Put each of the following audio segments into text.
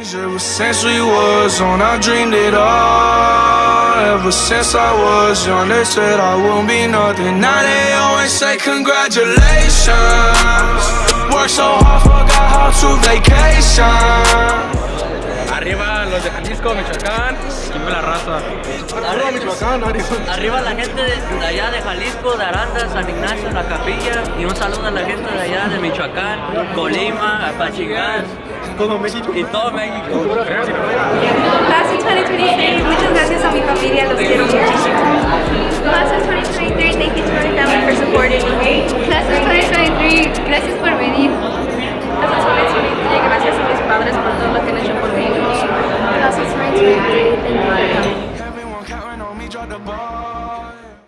Ever since we was on, I dreamed it all. Ever since I was young, they said I won't be nothing. Now they always say congratulations. Worked so hard, forgot how to vacation. Arriba los de Jalisco, Michoacán, aquí la raza. Arriba Michoacán, arriba la gente de allá de Jalisco, de Aranda, San Ignacio, La Capilla. Y un saludo a la gente de allá de Michoacán, Colima, Apachigas. Todo México. Y todo México. Class of 2023, muchas gracias a mi familia, los quiero muchísimo. Class of 2023, thank you to my family for supporting me. Class of 2023, gracias por venir. Class of 2023, gracias a mis padres por todo lo que han hecho por mí. Class of 2023, thank you for coming. Everyone counting on me, drop the ball.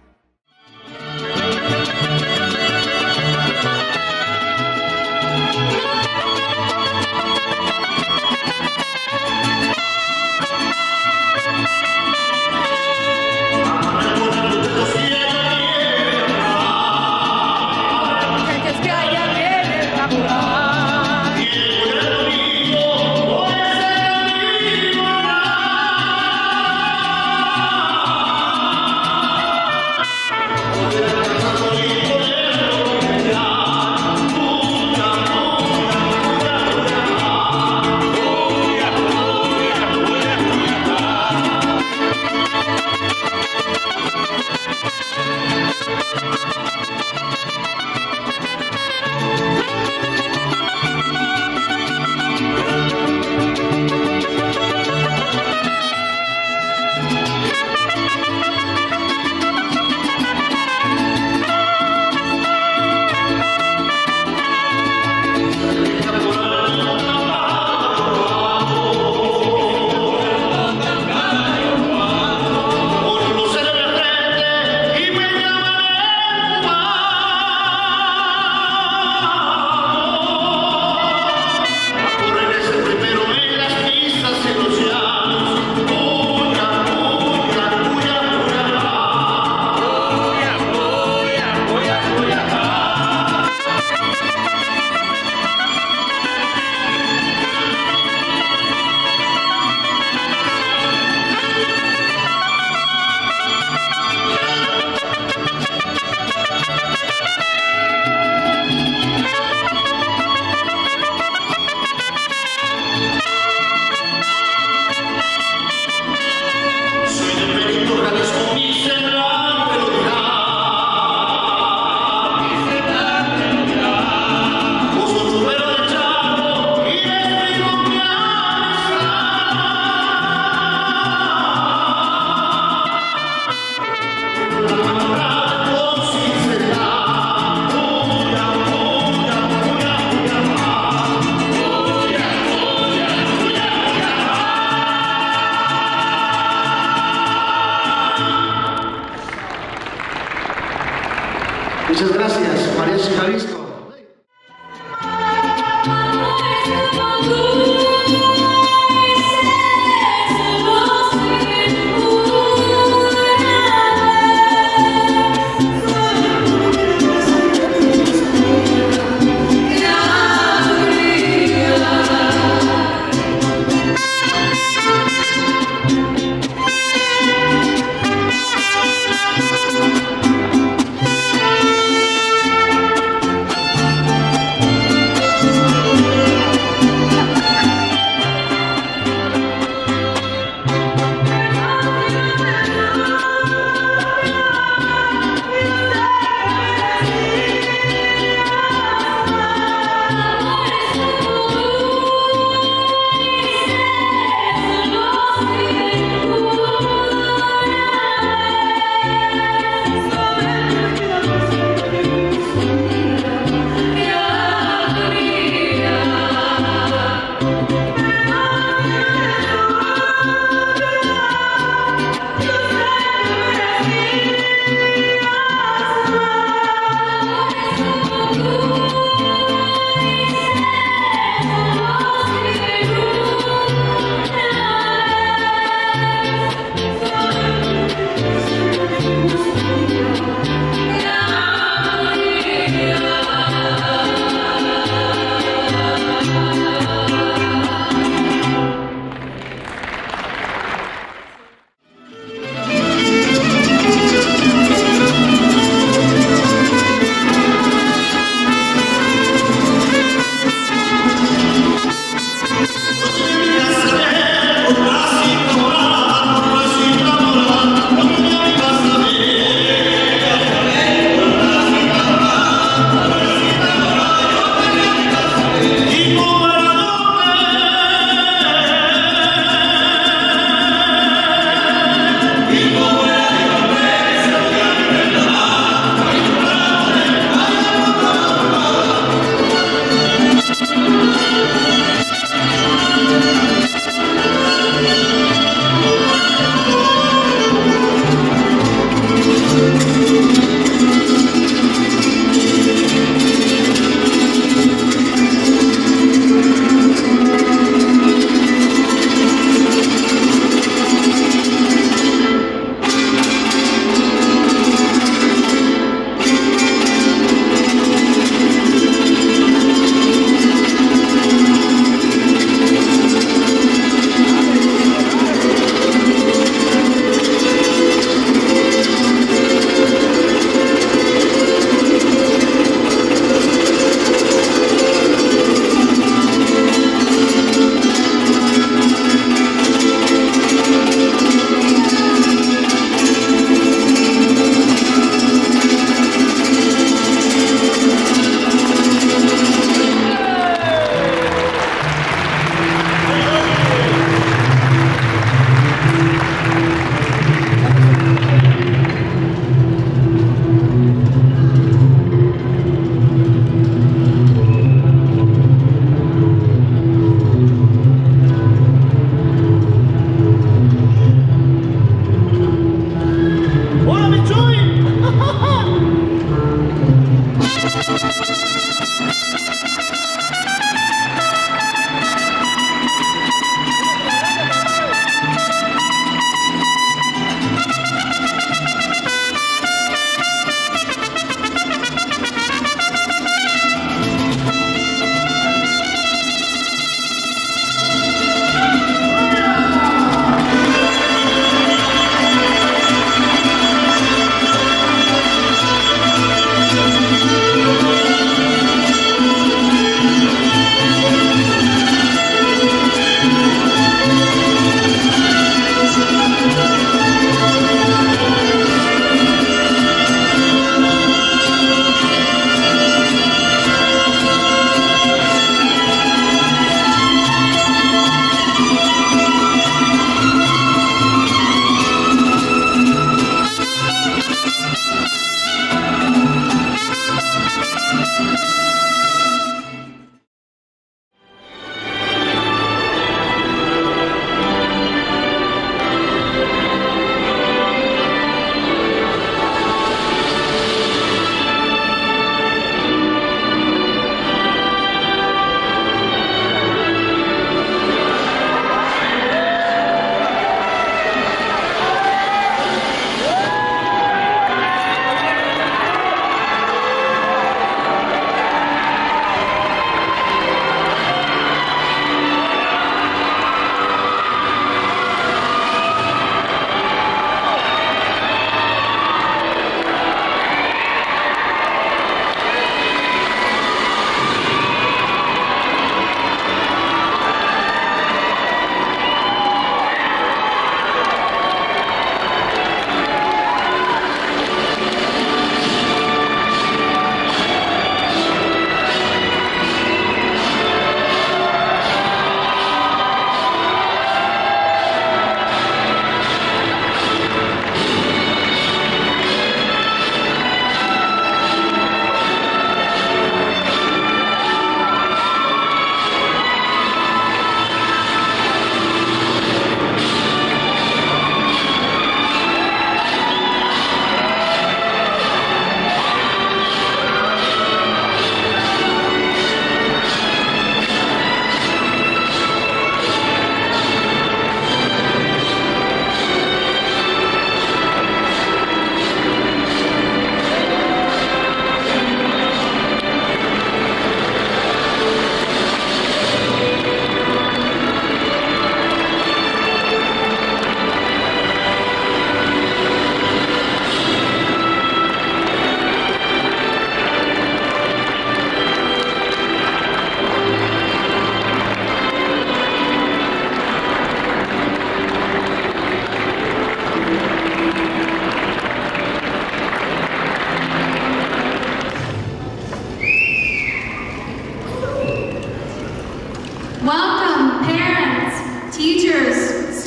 Muchas gracias, Mariachi Jalisco.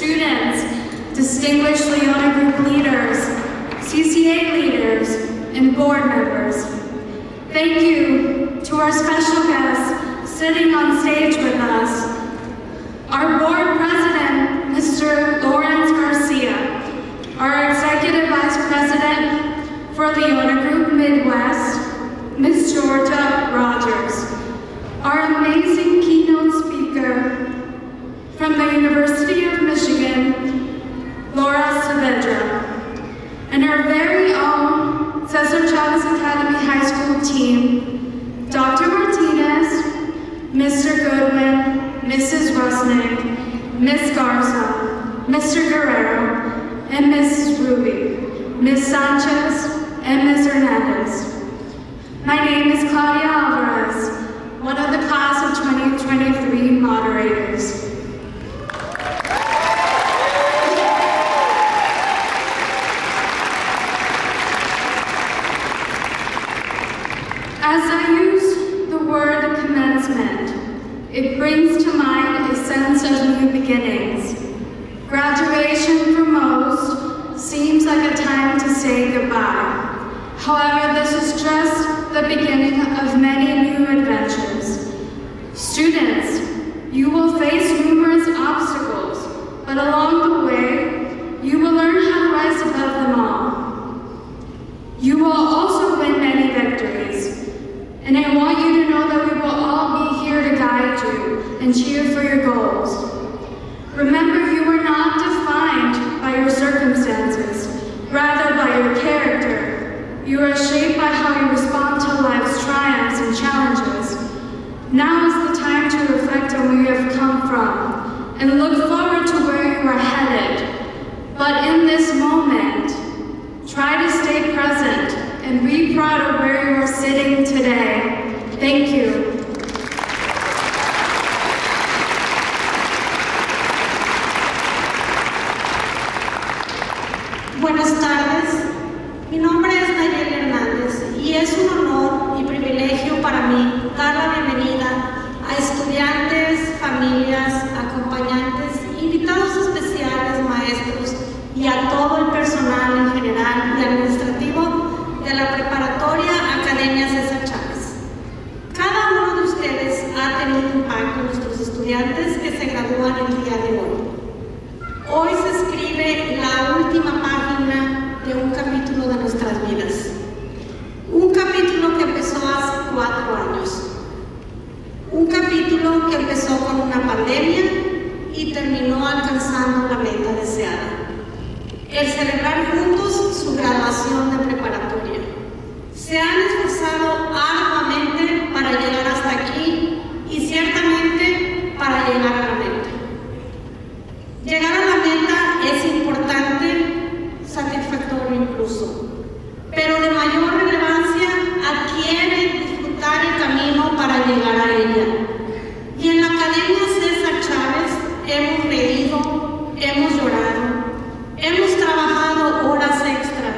students, distinguished Leona Group leaders, CCA leaders, and board members. Thank you to our special guests sitting on stage with us, our board president, Mr. Lawrence Garcia, our executive vice president for Leona Group Midwest, Ms. Georgia Rogers, our amazing keynote speaker from the University of Michigan, Laura Saavedra, and our very own Cesar Chavez Academy High School team, Dr. Martinez, Mr. Goodwin, Mrs. Rusnick, Ms. Garza, Mr. Guerrero, and Mrs. Ruby, Ms. Sanchez, and Ms. Hernandez. My name is Claudia Alvarez, one of the class of 2023 moderators. As I use the word commencement, it brings to mind a sense of new beginnings. Graduation for most seems like a time to say goodbye. However, this is just the beginning of many new adventures. Students, you will face numerous obstacles, but along the way, you will learn how to rise above them all. You will also win many victories, and I want you to know that we will all be here to guide you and cheer for your goals. Remember, you are not defined by your circumstances, rather by your character. You are shaped by how you respond to life's triumphs and challenges. Now is the time to reflect on where you have come from and look forward to where you are headed. But in this moment, try to stay present and be proud of where you are sitting today. Thank you. Buenas tardes. Mi nombre es Nayeli Hernández y es un honor y privilegio para mí dar la bienvenida a estudiantes, familias, acompañantes, invitados especiales, maestros y a todo el personal en general y administrativo de la preparatoria Academia Cesar Chavez. Cada uno de ustedes ha tenido impacto en nuestros estudiantes que se gradúan el día de hoy. Hoy se escribe la última página de un capítulo de nuestras vidas. Un capítulo que empezó hace 4 años. Un capítulo que empezó con una pandemia y terminó alcanzando la meta deseada. El celebrar juntos su graduación de preparatoria. Se han esforzado arduamente para llegar hasta aquí y ciertamente para llegar a la meta. Llegar a la meta es importante, satisfactorio incluso, pero de mayor relevancia adquiere disfrutar el camino para llegar a ella. Y en la Academia Cesar Chavez hemos reído, hemos llorado, hemos trabajado horas extras,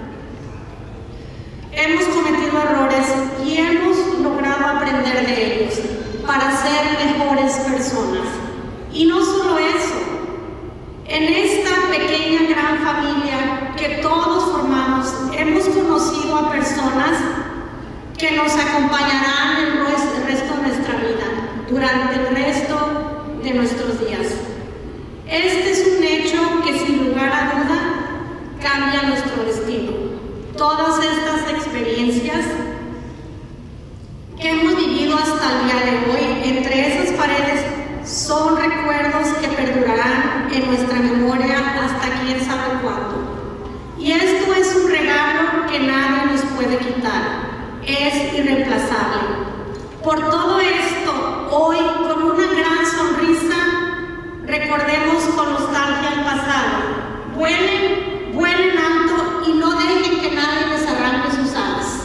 hemos cometido errores y hemos logrado aprender de ellos para ser mejores personas. Y no solo eso, en esta pequeña gran familia que todos formamos, hemos conocido a personas que nos acompañarán el resto de nuestra vida, durante el resto de nuestros días. Este es un hecho que sin lugar a duda cambia nuestro destino. Todas estas experiencias que hemos vivido hasta el día de hoy, entre esas paredes, son recuerdos que perdurarán en nuestra memoria hasta quién sabe cuándo. Y esto es un regalo que nadie nos puede quitar, es irreemplazable. Por todo esto, hoy con una gran sonrisa, recordemos con nostalgia el pasado. Vuelen, vuelen alto y no dejen que nadie les arranque sus alas.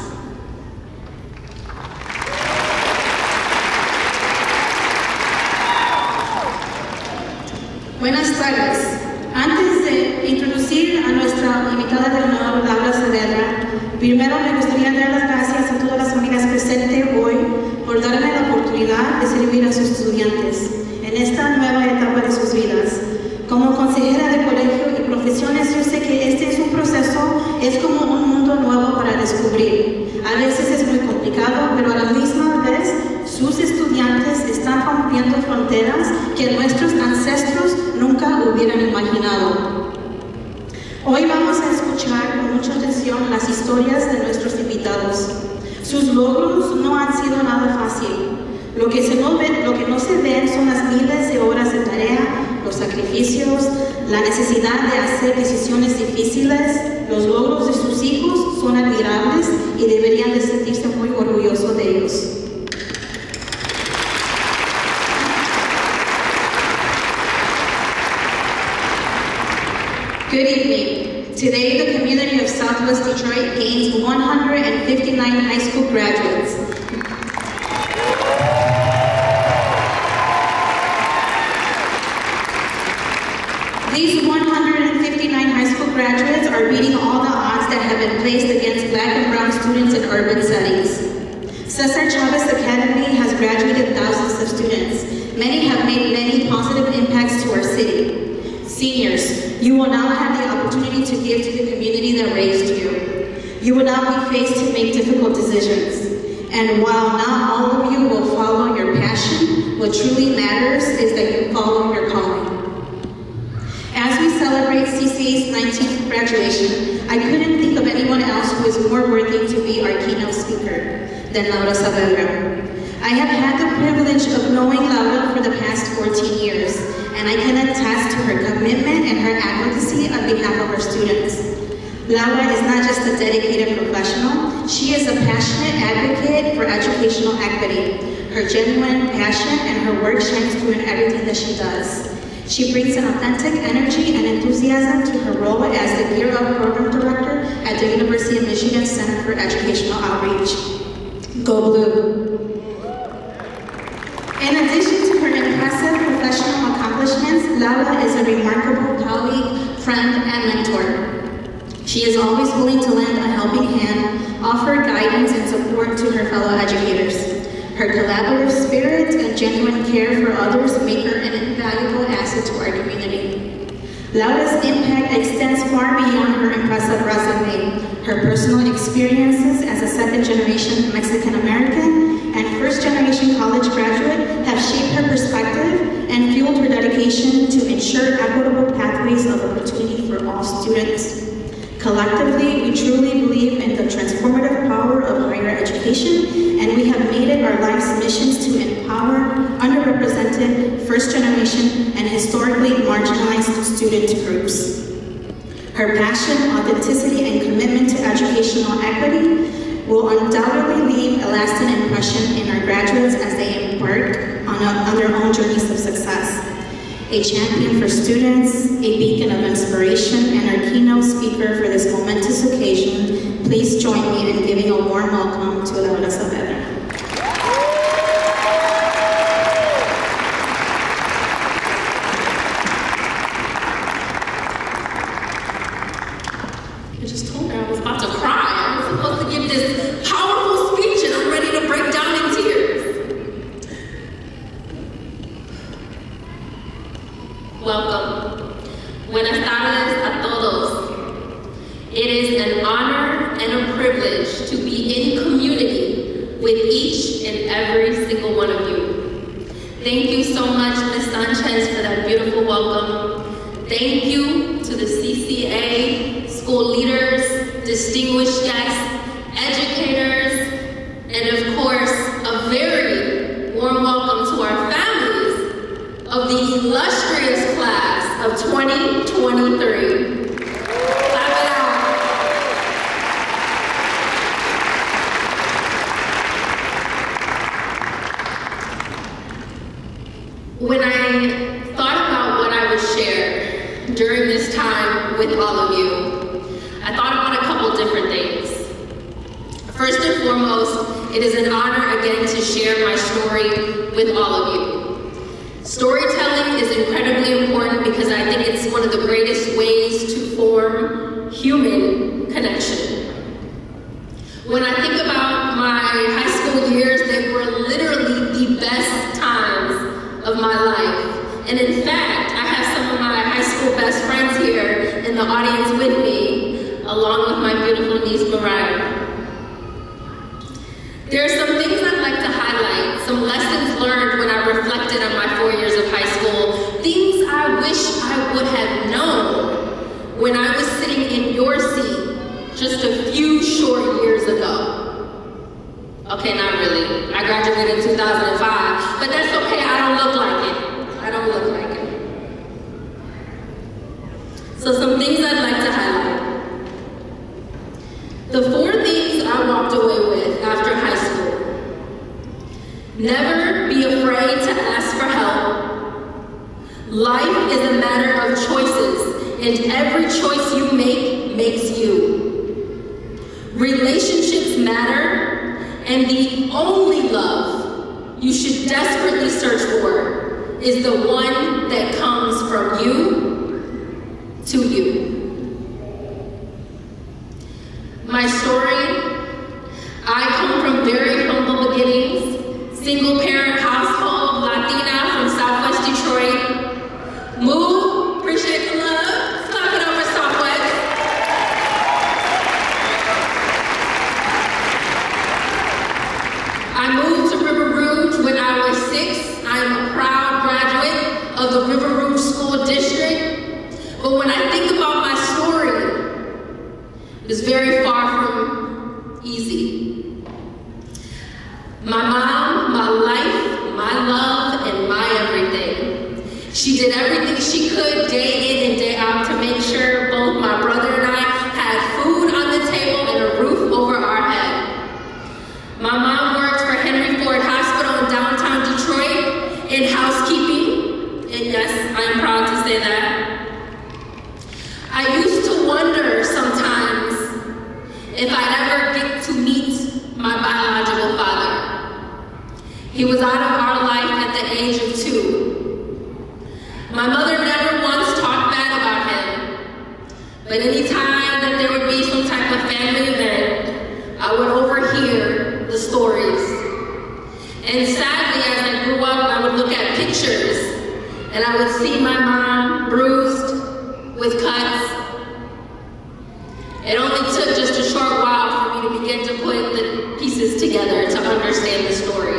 Buenas tardes. Antes de introducir a nuestra invitada de honor, Laura Saavedra, primero me gustaría dar las gracias a todas las familias presentes hoy por darme la oportunidad de servir a sus estudiantes en esta nueva etapa de sus vidas. Como consejera es como un mundo nuevo para descubrir. A veces es muy complicado, pero a la misma vez sus estudiantes están rompiendo fronteras que nuestros ancestros nunca hubieran imaginado. Hoy vamos a escuchar con mucha atención las historias de nuestros invitados. Sus logros no han sido nada fácil. Lo que no se ven son las miles de horas de tarea, los sacrificios, la necesidad de hacer decisiones difíciles. Los logros de sus hijos son admirables y deberían de sentirse muy orgullosos de ellos. Good evening. Today, the community of Southwest Detroit gains 159 high school graduates. These 159 high school graduates are beating all the odds that have been placed against Black and brown students in urban settings. Cesar Chavez Academy has graduated thousands of students. Many have made many positive impacts to our city. Seniors, you will now have the opportunity to give to the community that raised you. You will now be faced to make difficult decisions. And while not all of you will follow your passion, what truly matters is that you follow your calling. As we celebrate CCA's 19th graduation, I couldn't think of anyone else who is more worthy to be our keynote speaker than Laura Saavedra. I have had the privilege of knowing Laura for the past 14 years, and I can attest to her commitment and her advocacy on behalf of our students. Laura is not just a dedicated professional, she is a passionate advocate for educational equity. Her genuine passion and her work shines through in everything that she does. She brings an authentic energy and enthusiasm to her role as the Gear Up Program Director at the University of Michigan Center for Educational Outreach. Go Blue! In addition to her impressive professional accomplishments, Laura is a remarkable colleague, friend, and mentor. She is always willing to lend a helping hand, offer guidance and support to her fellow educators. Her collaborative spirit and genuine care for others make her an invaluable asset to our community. Laura's impact extends far beyond her impressive resume. Her personal experiences as a second-generation Mexican-American and first-generation college graduate have shaped her perspective and fueled her dedication to ensure equitable pathways of opportunity for all students. Collectively, we truly believe in the transformative power of higher education, and we have made it our life's missions to empower underrepresented, first-generation, and historically marginalized student groups. Her passion, authenticity, and commitment to educational equity will undoubtedly leave a lasting impression in our graduates as they embark on their own journeys of success. A champion for students, a beacon of inspiration, and our keynote speaker for this momentous occasion, please join me in giving a warm welcome to Laura Saavedra. I just told her I was about to cry. I was supposed to give this powerful speech and I'm ready to break down in tears. Welcome. Buenas tardes a todos. It is an honor and a privilege to be in community with each and every single one of you. Thank you so much, Ms. Sanchez, for that beautiful welcome. Thank you to the CCA, school leaders, distinguished guests, educators, and of course, a very warm welcome to our families of the illustrious class of 2023. Clap it out. When I thought about what I would share during this time with all of you, I thought about a couple different things. First and foremost, it is an honor again to share my story with all of you. Storytelling is incredibly important because I think it's one of the greatest ways to form human connection. When I think about my high school years, they were literally the best times of my life. And in fact, I have some of my high school best friends here in the audience with me. along with my beautiful niece, Mariah. There are some things I'd like to highlight, some lessons learned when I reflected on my 4 years of high school, things I wish I would have known when I was sitting in your seat just a few short years ago. Okay, not really. I graduated in 2005, but that's okay, I don't look like it. I don't look like it. So some things I'd like to highlight. The 4 things I walked away with after high school. Never be afraid to ask for help. Life is a matter of choices, and every choice you make makes you. Relationships matter, and the only love you should desperately search for is the one that comes from you to you. My story, I come from very humble beginnings, single parent household, Latina from Southwest Detroit. Moved, appreciate the love, clap it up for Southwest. I moved to River Rouge when I was 6. I am a proud graduate of the River Rouge School District. But when I think about my story, it's very far from easy. My mom, my life, my love, and my everything. She did everything she could day in and day out to make sure both my brother and I had food on the table and a roof over our head. My mom worked for Henry Ford Hospital in downtown Detroit in housekeeping, and yes, I'm proud to say that. I used to wonder sometimes if I'd ever get to meet my biological father. He was out of our life at the age of 2. My mother never once talked bad about him, but any time that there would be some type of family event, I would overhear the stories. And sadly, as I grew up, I would look at pictures, and I would see my mom bruised with cuts. It only took just a short while for me to begin to put the pieces together to understand the story.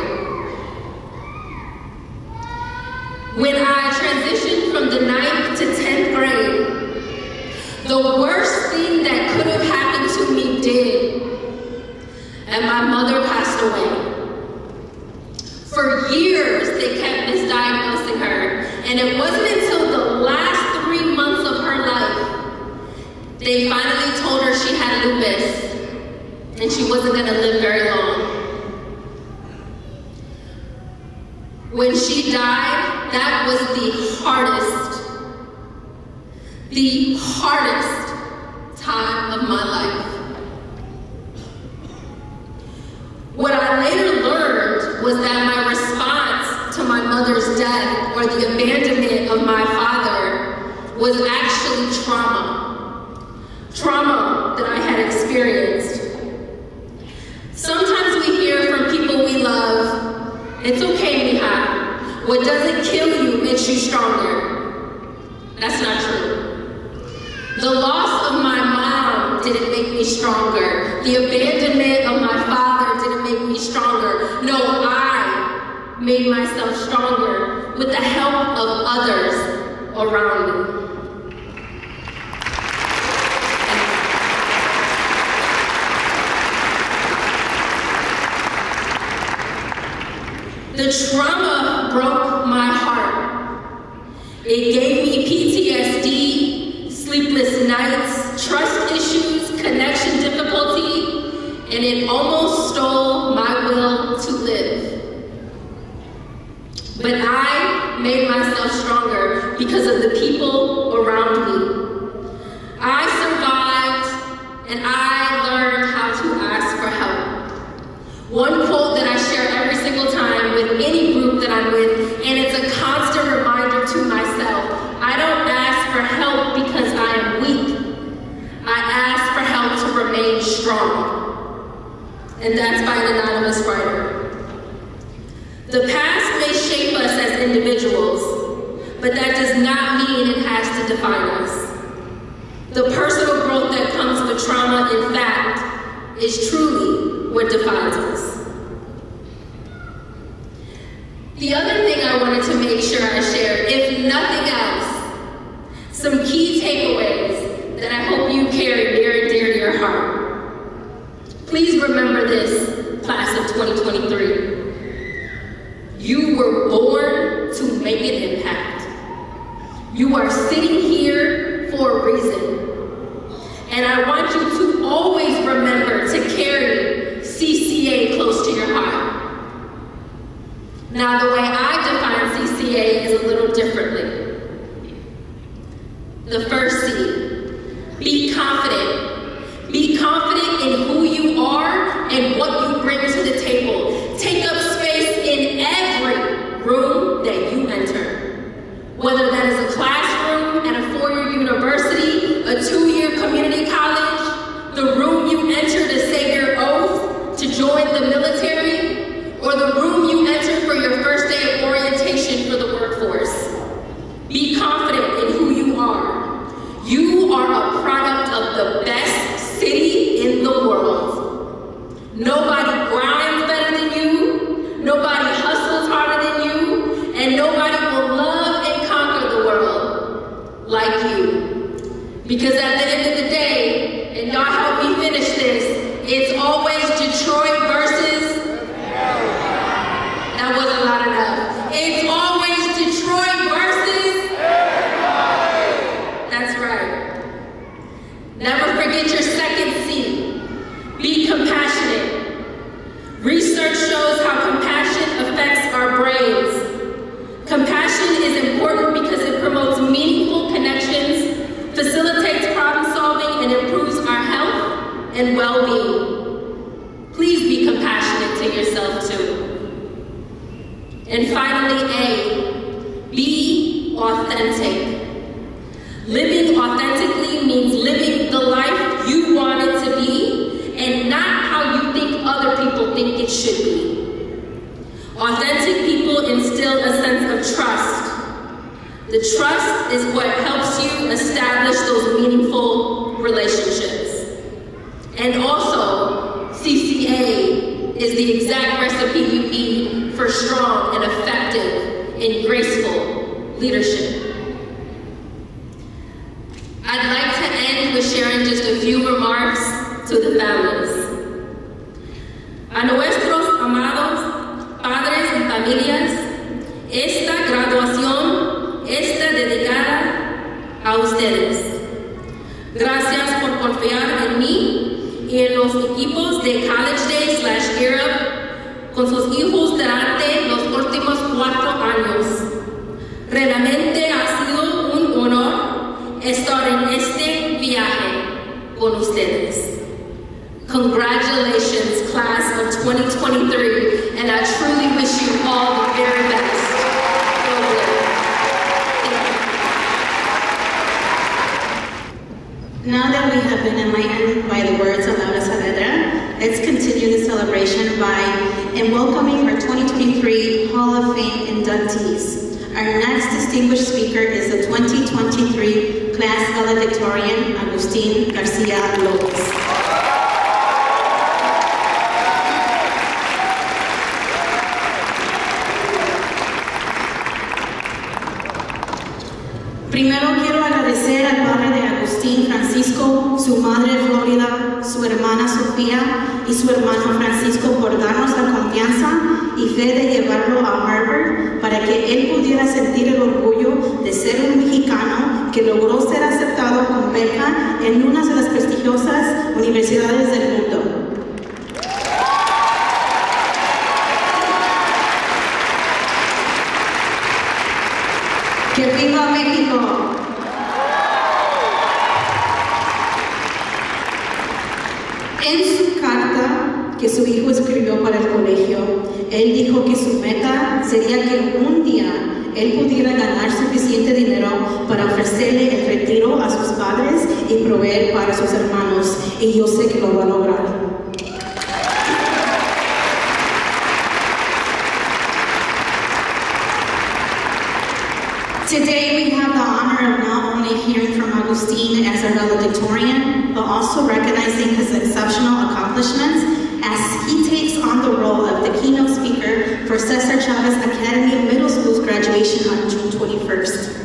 When I transitioned from the 9th to 10th grade, the worst thing that could have happened to me did, and my mother passed away. For years, they kept misdiagnosing her, and it wasn't until the last 3 months of her life they finally told her she had lupus, and she wasn't going to live very long. When she died, that was the hardest time of my life. What I later learned was that my response to my mother's death or the abandonment of my father was actually trauma. Trauma that I had experienced. Sometimes we hear from people we love, it's okay, mija. What doesn't kill you makes you stronger. That's not true. The loss of my mom didn't make me stronger. The abandonment of my father didn't make me stronger. No, I made myself stronger with the help of others around me. The trauma broke my heart. It gave me PTSD, sleepless nights, trust issues, connection difficulty, and it almost stole my will to live. But I made myself stronger because of the people around me. I survived, and I learned how to ask for help. One quote that I share every single time with any group that I'm with, and it's a constant reminder to myself. I don't ask for help because I am weak. I ask for help to remain strong. And that's by an anonymous writer. The past may shape us as individuals, but that does not mean it has to define us. The personal growth that comes with trauma, in fact, is truly what defines us. The other thing I wanted to make sure I share, if nothing else, some key takeaways that I hope you carry near and dear to your heart. Please remember this, class of 2023. You were born to make an impact. You are sitting here for a reason. And I want you to always remember to carry CCA close to your heart. Now, the way I define CCA is a little differently. The first C, be confident. Be confident in who you are and what you bring to the table. Take up space in every room that you enter. Whether that is a classroom at a four-year university, a two-year community college, the room you enter to say your oath to join the military, or the room you enter for your first day of orientation for the workforce. Be confident in who you are. You are a product of the best city in the world. Nobody grinds better than you, nobody hustles harder than you, and nobody will love and conquer the world like you. Because at the end of the day, and y'all help me finish this, it's always Detroit versus, that wasn't loud enough. It's always Detroit versus, that's right. Never forget your second C, be compassionate. Research shows how compassion affects our brains. Compassion is important because it promotes meaningful connections, facilitates problem solving, and improves our health and well-being. Please be compassionate to yourself too. And finally, A, be authentic. Living authentically means living the life you want it to be and not how you think other people think it should be. Authentic people instill a sense of trust. The trust is what helps you establish those meaningful relationships. And also, CCA is the exact recipe you need for strong and effective and graceful leadership. I'd like to end with sharing just a few remarks to the families. A nuestros amados padres y familias, esta graduación está dedicada a ustedes. Gracias por confiar en mí y en los equipos de College Day/Europe con sus hijos durante los últimos 4 años. Realmente ha sido un honor estar en este viaje con ustedes. Congratulations, class of 2023, and I truly wish you all the very best. Now that we have been enlightened by the words of Laura Saavedra, let's continue the celebration by welcoming our 2023 Hall of Fame inductees. Our next distinguished speaker is the 2023 class valedictorian, Agustin Garcia Lopez. Primero quiero agradecer al padre de Agustín, Francisco, su madre Florida, su hermana Sofía y su hermano Francisco por darnos la confianza y fe de llevarlo a Harvard para que él pudiera sentir el orgullo de ser un mexicano que logró ser aceptado con beca en una de las prestigiosas universidades del mundo. ¡Que viva México! En su carta que su hijo escribió para el colegio, él dijo que su meta sería que un día él pudiera ganar suficiente dinero para ofrecerle el retiro a sus padres y proveer para sus hermanos, y yo sé que lo va a lograr. Today we have the honor of not only only hearing from Agustin as a valedictorian, but also recognizing his exceptional accomplishments as he takes on the role of the keynote speaker for Cesar Chavez Academy Middle School's graduation on June 21st.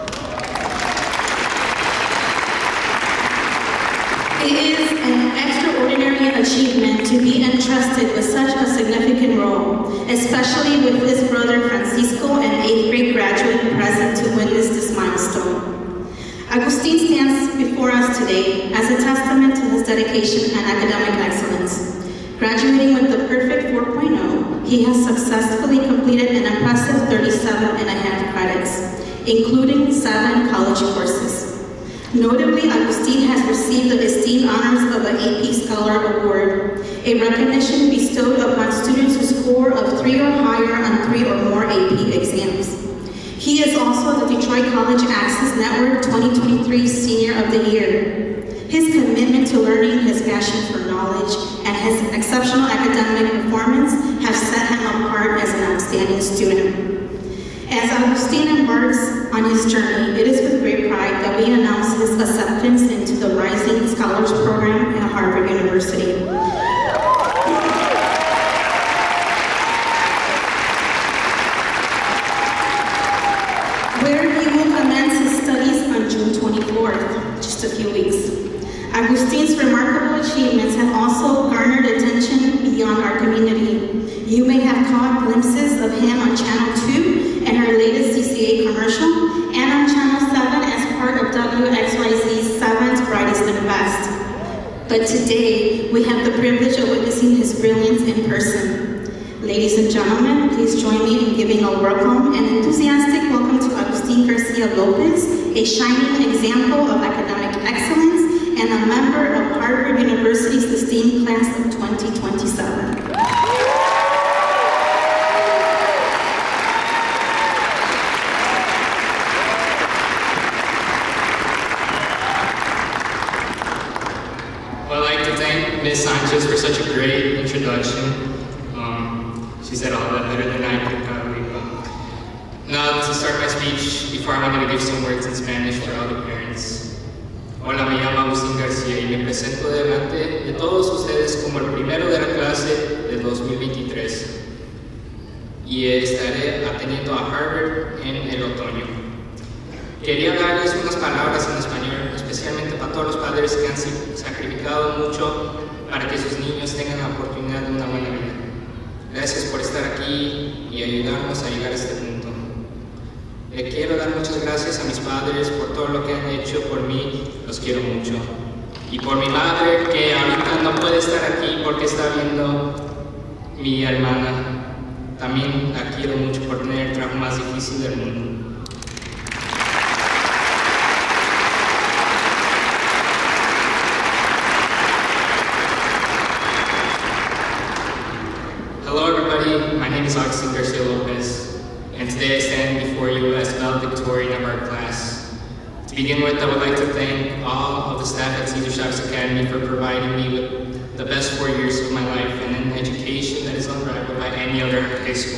It is an extraordinary achievement to be entrusted with such a significant role, especially with his brother Francisco, an 8th grade graduate, present to witness this milestone. Agustin stands before us today as a testament to his dedication and academic excellence. Graduating with the perfect 4.0, he has successfully completed an impressive 37.5 credits, including 7 college courses. Notably, Agustin has received the esteemed honors of the AP Scholar Award, a recognition bestowed upon students who score of 3 or higher on 3 or more AP exams. He is also the Detroit College Access Network 2023 Senior of the Year. His commitment to learning, his passion for knowledge, and his exceptional academic performance have set him apart as an outstanding student. As Agustin embarks on his journey, it is with great pride that we announce his acceptance into the Rising Scholars Program at Harvard University. Where he will commence his studies on June 24th, just a few weeks. Agustin's remarkable achievements have also garnered attention beyond our community. You may have caught glimpses of him on Channel 2 and our latest CCA commercial, and on Channel 7 as part of WXYZ's 7's Brightest and Best. But today, we have the privilege of witnessing his brilliance in person. Ladies and gentlemen, please join me in giving a welcome and enthusiastic welcome to Agustin Garcia Lopez, a shining example of academic excellence and a member of Harvard University's esteemed class of 2027. Ms. Sanchez for such a great introduction. She said all that better than I could probably. Now, to start my speech, before I'm going to give some words in Spanish for all the parents. Hola, me llamo Agustin García y me presento delante de todos ustedes como el primero de la clase de 2023. Y estaré atendiendo a Harvard en el otoño. Quería darles unas palabras en español, especialmente para todos los padres que han sacrificado mucho para que sus niños tengan la oportunidad de una buena vida. Gracias por estar aquí y ayudarnos a llegar a este punto. Le quiero dar muchas gracias a mis padres por todo lo que han hecho por mí, los quiero mucho. Y por mi madre, que ahorita no puede estar aquí porque está viendo mi hermana. También la quiero mucho por tener el trabajo más difícil del mundo. Hello everybody, my name is Agustin Garcia Lopez, and today I stand before you as valedictorian of our class. To begin with, I would like to thank all of the staff at Cesar Chavez Academy for providing me with the best 4 years of my life and an education that is unrivaled by any other high school.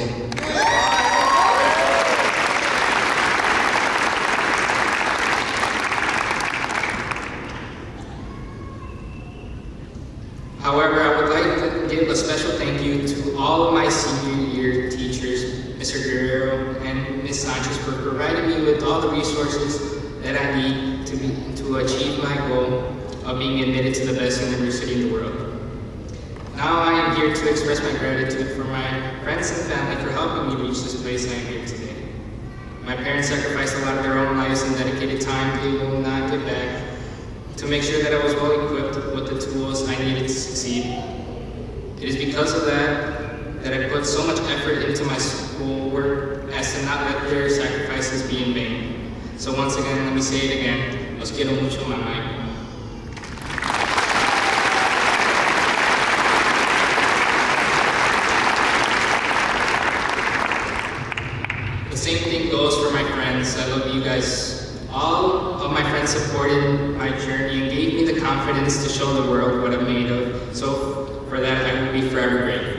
However, I would like to give a special thank you to all of my senior year teachers, Mr. Guerrero and Ms. Sanchez, for providing me with all the resources that I need to achieve my goal of being admitted to the best university in the world. Now I am here to express my gratitude for my friends and family for helping me reach this place I am here today. My parents sacrificed a lot of their own lives and dedicated time they will not get back to make sure that I was well equipped with the tools I needed to succeed. It is because of that I put so much effort into my schoolwork as to not let their sacrifices be in vain. So once again, let me say it again, los quiero mucho, mamá y papá. The same thing goes for my friends. I love you guys. All of my friends supported my journey and gave me the confidence to show the world what I'm made of. So for that, I will be forever grateful.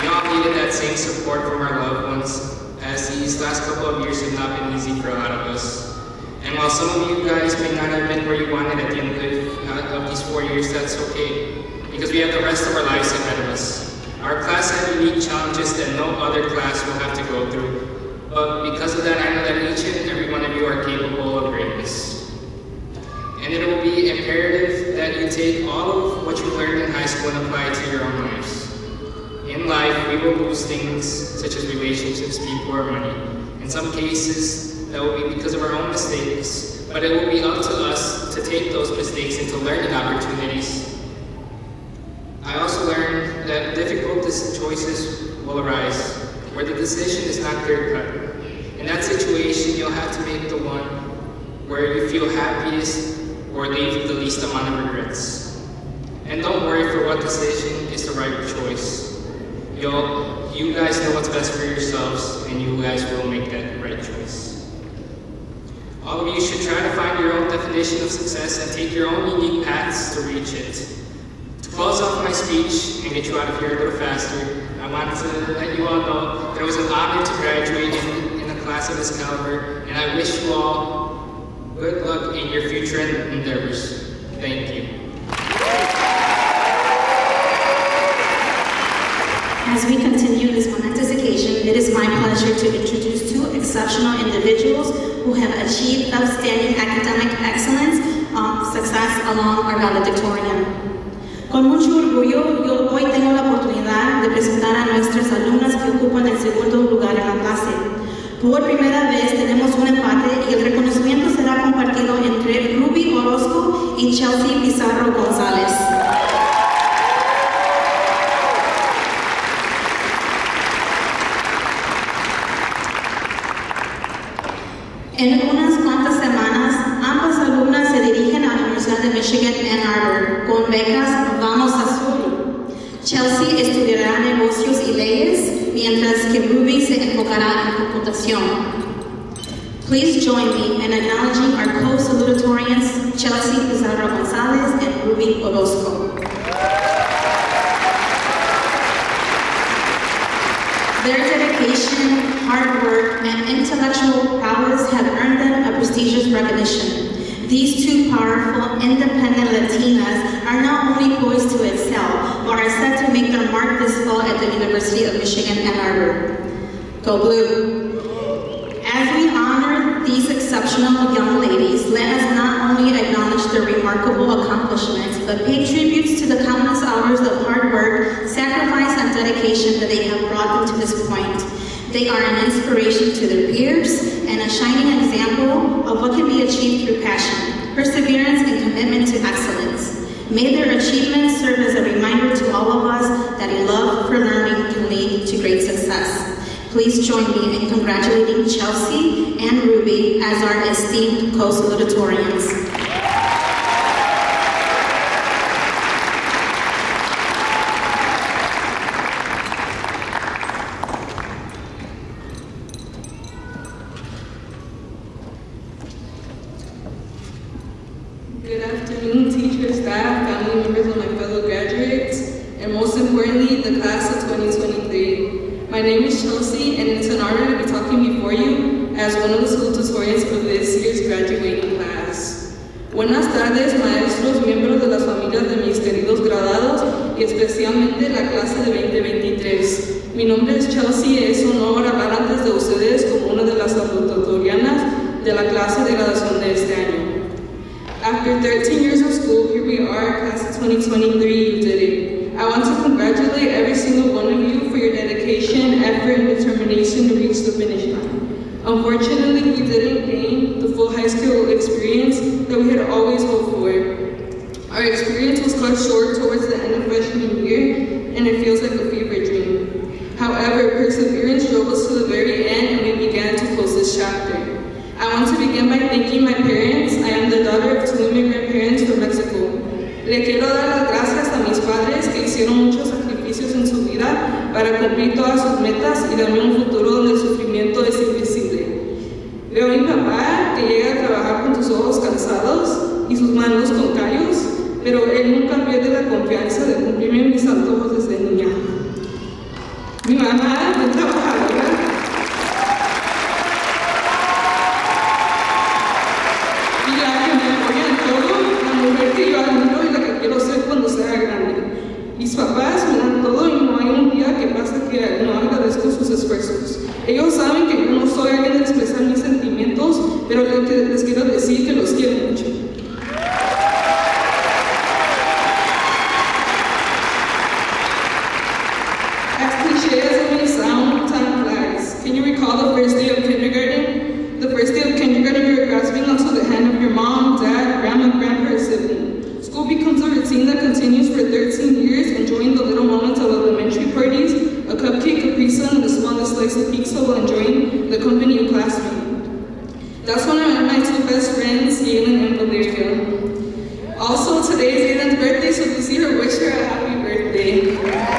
We all needed that same support from our loved ones, as these last couple of years have not been easy for a lot of us. And while some of you guys may not have been where you wanted at the end of these 4 years, that's okay, because we have the rest of our lives ahead of us. Our class has unique challenges that no other class will have to go through, but because of that, I know that each and every one of you are capable of greatness. And it will be imperative that you take all of what you learned in high school and apply it to your own lives. In life, we will lose things such as relationships, people, or money. In some cases, that will be because of our own mistakes, but it will be up to us to take those mistakes into learning opportunities. I also learned that difficult choices will arise, where the decision is not clear-cut. In that situation, you'll have to make the one where you feel happiest or leave the least amount of regrets. And don't worry for what decision is the right choice. You guys know what's best for yourselves, and you guys will make that right choice. All of you should try to find your own definition of success and take your own unique paths to reach it. To close off my speech and get you out of here a little faster, I want to let you all know that it was an honor to graduate in a class of this caliber, and I wish you all good luck in your future endeavors. Thank you. As we continue this momentous occasion, it is my pleasure to introduce two exceptional individuals who have achieved outstanding academic excellence, success along our valedictorian. Con mucho orgullo, yo hoy tengo la oportunidad de presentar a nuestras alumnas que ocupan el segundo lugar en la clase. Por primera vez tenemos un empate y el reconocimiento será compartido entre Ruby Orozco y Chelsea Pizarro González. En unas cuantas semanas, ambas alumnas se dirigen a la Universidad de Michigan Ann Arbor con becas Vamos Azul. Chelsea estudiará negocios y leyes, mientras que Ruby se enfocará en computación. Please join me in acknowledging our co-salutatorians, Chelsea Pizarro González and Ruby Orozco. Their dedication, hard work, and intellectual prowess have earned them a prestigious recognition. These two powerful, independent Latinas are not only poised to excel, but are set to make their mark this fall at the University of Michigan Ann Arbor. Go Blue! As we honor these exceptional young ladies, let us not only acknowledge their remarkable accomplishments, but pay tributes to the countless hours of hard work, sacrifice, and dedication that they have brought them to this point. They are an inspiration to their peers and a shining example of what can be achieved through passion, perseverance, and commitment to excellence. May their achievements serve as a reminder to all of us that a love for learning can lead to great success. Please join me in congratulating Chelsea and Ruby as our esteemed co-salutatorians. Good afternoon, teachers, staff, family members, and my fellow graduates, and most importantly, the class of 2023. My name is Chelsea, and it's an honor to be talking before you as one of the salutatorians for this year's graduating class. Buenas tardes, maestros, miembros de las familias de mis queridos graduados, y especialmente la clase de 2023. Mi nombre es Chelsea, es un honor hablar antes de ustedes como una de las salutatorianas de la clase de graduación de este año. After 13 years of school, here we are, class of 2023, you did it. I want to congratulate every single one of you for your dedication, effort, and determination to reach the finish line. Unfortunately, we didn't gain the full high school experience that we had always hoped for. Our experience was cut short towards the end of freshman year, and it feels like a fever dream. However, perseverance drove us to the very end, and we began to close this chapter. I want to begin by thanking my parents. I am the daughter of two immigrant parents from Mexico. Le quiero dar las gracias a mis padres que hicieron muchos sacrificios en su vida para cumplir todas sus metas y darme un futuro donde el sufrimiento es invisible. Veo a mi papá que llega a trabajar con sus ojos cansados y sus manos con callos, pero él nunca pierde la confianza de cumplirme mis antojos desde niña. mamá, muy trabajadora. Y la que me apoya en todo, la mujer que yo admiro y la que quiero ser cuando sea grande. Mis papás me dan todo y no hay un día que pasa que no agradezco sus esfuerzos. Ellos saben que yo no soy alguien de expresar mis sentimientos, pero les quiero decir que los quiero mucho. As cliché as it may sound, time flies. Can you recall the first day of kindergarten? The first day of kindergarten, you're grasping onto the hand of your mom, dad, grandma, grandpa, or sibling. School becomes a routine that continues for 13 years, enjoying the little moments of elementary parties, a cupcake, Capri Sun, and the smallest slice of pizza while enjoying the company of classmates. That's when I met my two best friends, Yalen and Valeria. Also, today is Yalen's birthday, so to see her, wish her a happy birthday.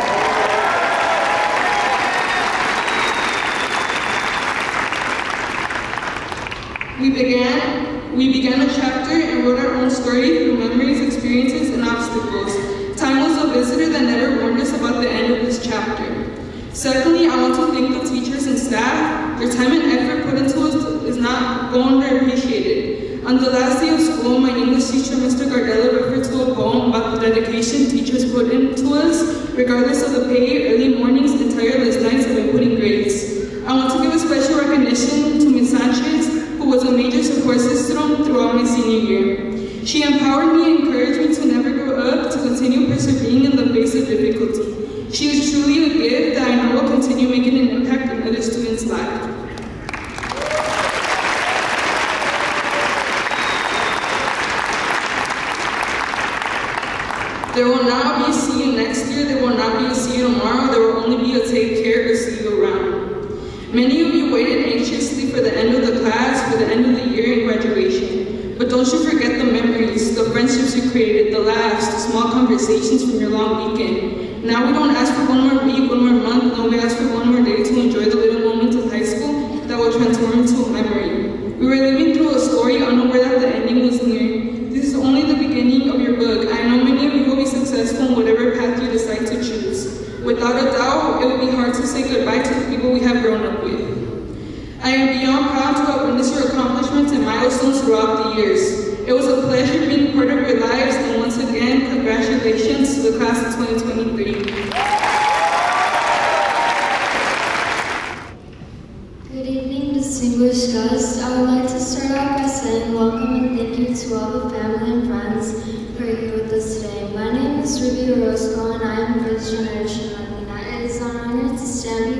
We began a chapter and wrote our own story through memories, experiences, and obstacles. Time was a visitor that never warned us about the end of this chapter. Secondly, I want to thank the teachers and staff. Their time and effort put into us is not underappreciated. On the last day of school, my English teacher, Mr. Gardella, referred to a poem about the dedication teachers put into us, regardless of the pay, early mornings, and tireless nights of inputting grades. I want to give a special recognition to Ms. Sanchez, who was a major support system throughout my senior year. She empowered me and encouraged me to never grow up, to continue persevering in the face of difficulty. She is truly a gift that I know will continue making an impact in other students' lives. There will not be a see you next year, there will not be a see you tomorrow, there will only be a take care or see you around. Many of you waited anxiously for the end of the class, for the end of the year and graduation. But don't you forget the memories, the friendships you created, the laughs, the small conversations from your long weekend. Now we don't ask for one more week, one more month, no, we ask for one more day to enjoy the little moments of high school that will transform into a memory. We were living through a story unaware that the ending was near. This is only the beginning of your book. I know many of you will be successful in whatever path you decide to choose. Without a doubt, it will be hard to say goodbye to the people we have grown up with. I am beyond proud to have witnessed your accomplishments and milestones throughout the years. It was a pleasure being part of your lives, and once again, congratulations to the class of 2023. Good evening, distinguished guests. I would like to start off by saying welcome and thank you to all the family and friends who are here with us today. My name is Ruby Orozco, and I am first generation Latina. It is an honor to stand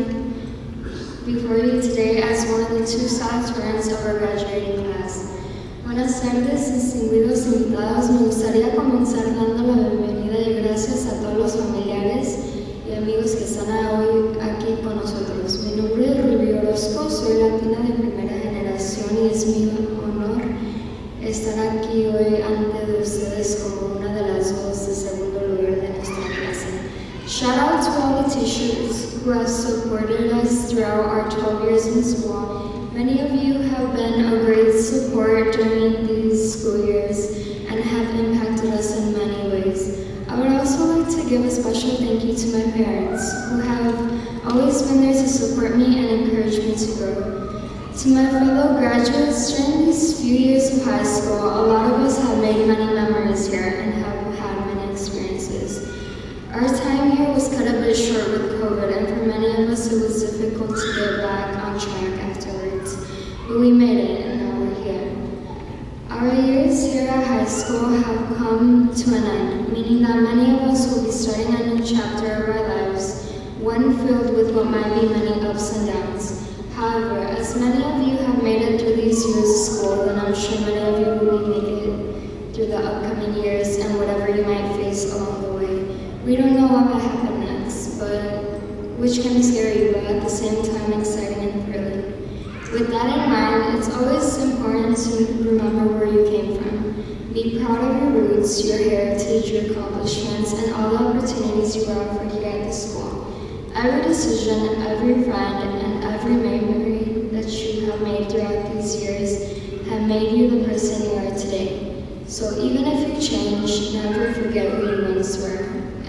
before you today as one of the two salutatorians of our graduating class. Buenas tardes, distinguidos invitados. Me gustaría comenzar dando la bienvenida y gracias a todos los familiares y amigos que están hoy aquí con nosotros. Mi nombre es Ruby Orozco, soy latina de primera generación y es mi honor estar aquí hoy ante de ustedes como una de las dos de segundo lugar de nuestra clase. Shout out to all the teachers who have supported us throughout our 12 years in school. Many of you have been a great support during these school years and have impacted us in many ways. I would also like to give a special thank you to my parents, who have always been there to support me and encourage me to grow. To my fellow graduates, during these few years of high school, a lot of us have made many memories here and have had many experiences. Our time here was cut a bit short with COVID, and for many of us it was difficult to get back on track afterwards. But we made it, and now we're here. Our years here at high school have come to an end, meaning that many of us will be starting a new chapter of our lives, one filled with what might be many ups and downs. However, as many of you have made it through these years of school, then I'm sure many of you will make it through the upcoming years and whatever you might face along the way. We don't know what might happen next, which can be scary, but at the same time exciting and thrilling. With that in mind, it's always important to remember where you came from. Be proud of your roots, your heritage, your accomplishments, and all the opportunities you brought for here at the school. Every decision, every friend, and every memory that you have made throughout these years have made you the person you are today. So even if you change, never forget who you once were.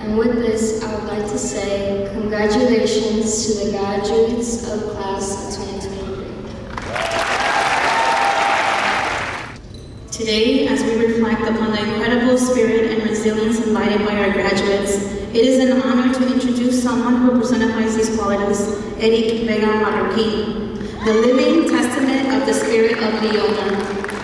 And with this, I would like to say congratulations to the graduates of class of 2023. Today, as we reflect upon the incredible spirit and resilience embodied by our graduates, it is an honor to introduce someone who personifies these qualities, Eric Vega Marroquin, the living testament of the spirit of Leona.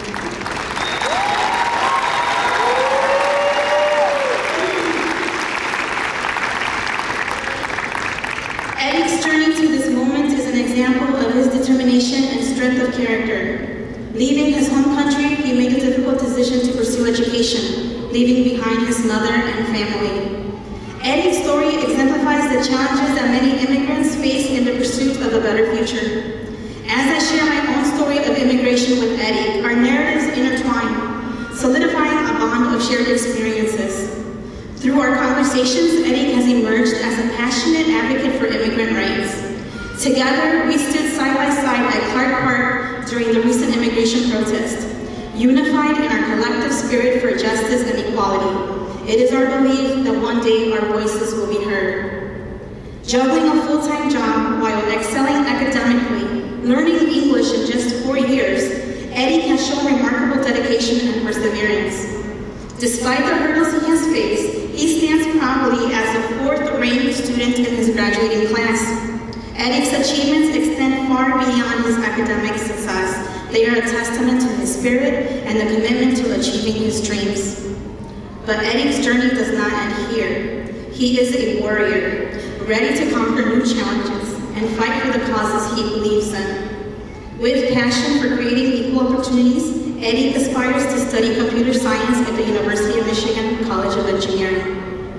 Eric's journey to this moment is an example of his determination and strength of character. Leaving his home country, he made the difficult decision to pursue education, leaving behind his mother and family. Eric's story exemplifies the challenges that many immigrants face in the pursuit of a better future. As I share my own story of immigration with Eric, our narratives intertwine, solidifying a bond of shared experiences. Through our conversations, Eric has emerged as a passionate advocate for immigrant rights. Together, we stood side by side at Clark Park during the recent immigration protest, unified in our collective spirit for justice and equality. It is our belief that one day our voices will be heard. Juggling a full-time job while excelling academically, learning English in just 4 years, Eric has shown remarkable dedication and perseverance. Despite the hurdles he has faced, he stands proudly as the 4th-ranked student in his graduating class. Eric's achievements extend far beyond his academic success. They are a testament to his spirit and the commitment to achieving his dreams. But Eric's journey does not end here. He is a warrior, ready to conquer new challenges and fight for the causes he believes in. With passion for creating equal opportunities, Eric aspires to study computer science at the University of Michigan College of Engineering.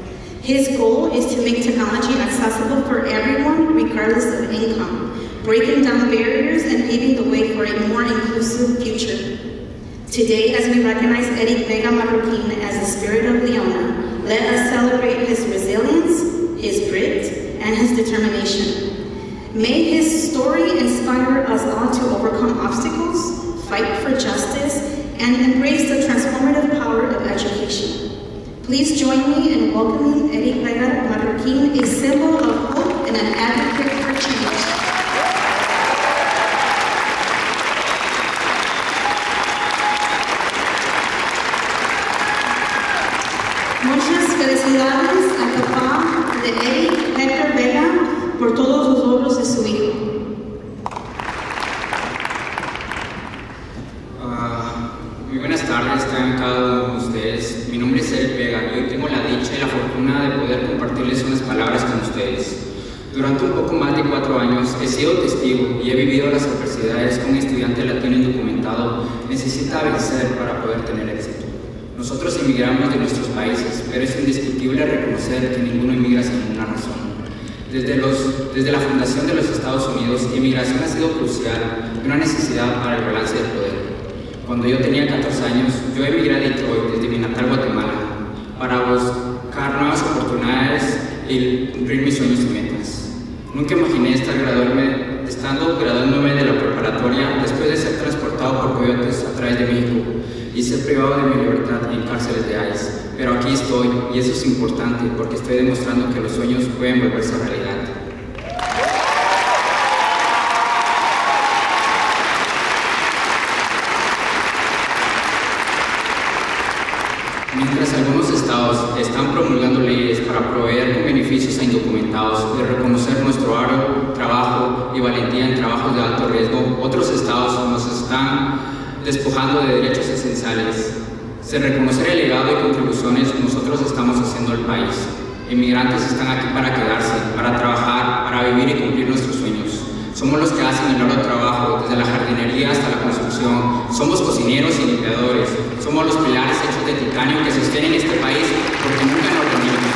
His goal is to make technology accessible for everyone, regardless of income, breaking down barriers and paving the way for a more inclusive future. Today, as we recognize Eric Vega Marroquin as the spirit of Leona, let us celebrate his resilience, his grit, and his determination. May his story inspire us all to overcome obstacles, fight for justice, and embrace the transformative power of education. Please join me in welcoming Eric Vega Marroquin, a symbol of hope and an advocate for change. Muchas felicidades al papá de Eric, Héctor Vega, por todos los logros de su hijo. Muy buenas tardes, tengan cada uno de ustedes. Mi nombre es Eric Vega y hoy tengo la dicha y la fortuna de poder compartirles unas palabras con ustedes. Durante un poco más de 4 años he sido testigo y he vivido las adversidades que un estudiante latino indocumentado necesita vencer para poder tener éxito. Nosotros emigramos de nuestros países, pero es indiscutible reconocer que ninguno emigra sin ninguna razón. Desde la fundación de los Estados Unidos, inmigración ha sido crucial y una necesidad para el balance de poder. Cuando yo tenía 14 años, yo emigré a Detroit desde mi natal Guatemala para buscar nuevas oportunidades y cumplir mis sueños y metas. Nunca imaginé estando graduándome de la preparatoria después de ser transportado por coyotes a través de México y ser privado de mi libertad en cárceles de ICE. Pero aquí estoy y eso es importante porque estoy demostrando que los sueños pueden volverse realidad. Mientras algunos estados están promulgando leyes para proveer con beneficios a indocumentados y reconocer nuestro arduo trabajo y valentía en trabajos de alto riesgo, otros estados nos están despojando de derechos esenciales. Sin reconocer el legado y contribuciones que nosotros estamos haciendo al país. Inmigrantes están aquí para quedarse, para trabajar, para vivir y cumplir nuestros sueños. Somos los que hacen el arduo trabajo, desde la jardinería hasta la construcción. Somos cocineros y limpiadores. Somos los pilares hechos de titanio que sostienen este país porque nunca nos rendimos.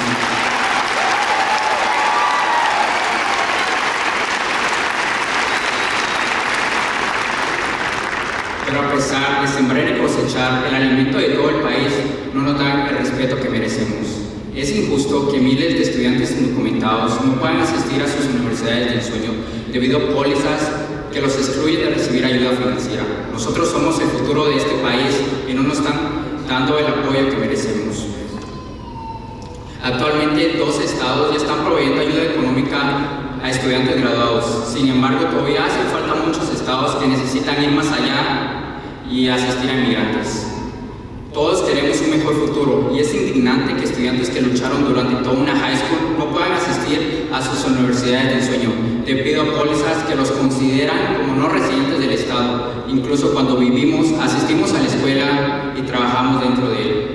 Pero a pesar de sembrar y cosechar el alimento de todo el país, no nos dan el respeto que merecemos. Es injusto que miles de estudiantes indocumentados no puedan asistir a sus universidades del sueño debido a pólizas que los excluyen de recibir ayuda financiera. Nosotros somos el futuro de este país y no nos están dando el apoyo que merecemos. Actualmente 2 estados ya están proveyendo ayuda económica a estudiantes graduados. Sin embargo, todavía hacen falta muchos estados que necesitan ir más allá y asistir a inmigrantes. Todos queremos un mejor futuro y es indignante que estudiantes que lucharon durante toda una high school no puedan asistir a sus universidades del sueño debido a pólizas que los consideran como no residentes del estado, incluso cuando asistimos a la escuela y trabajamos dentro de él.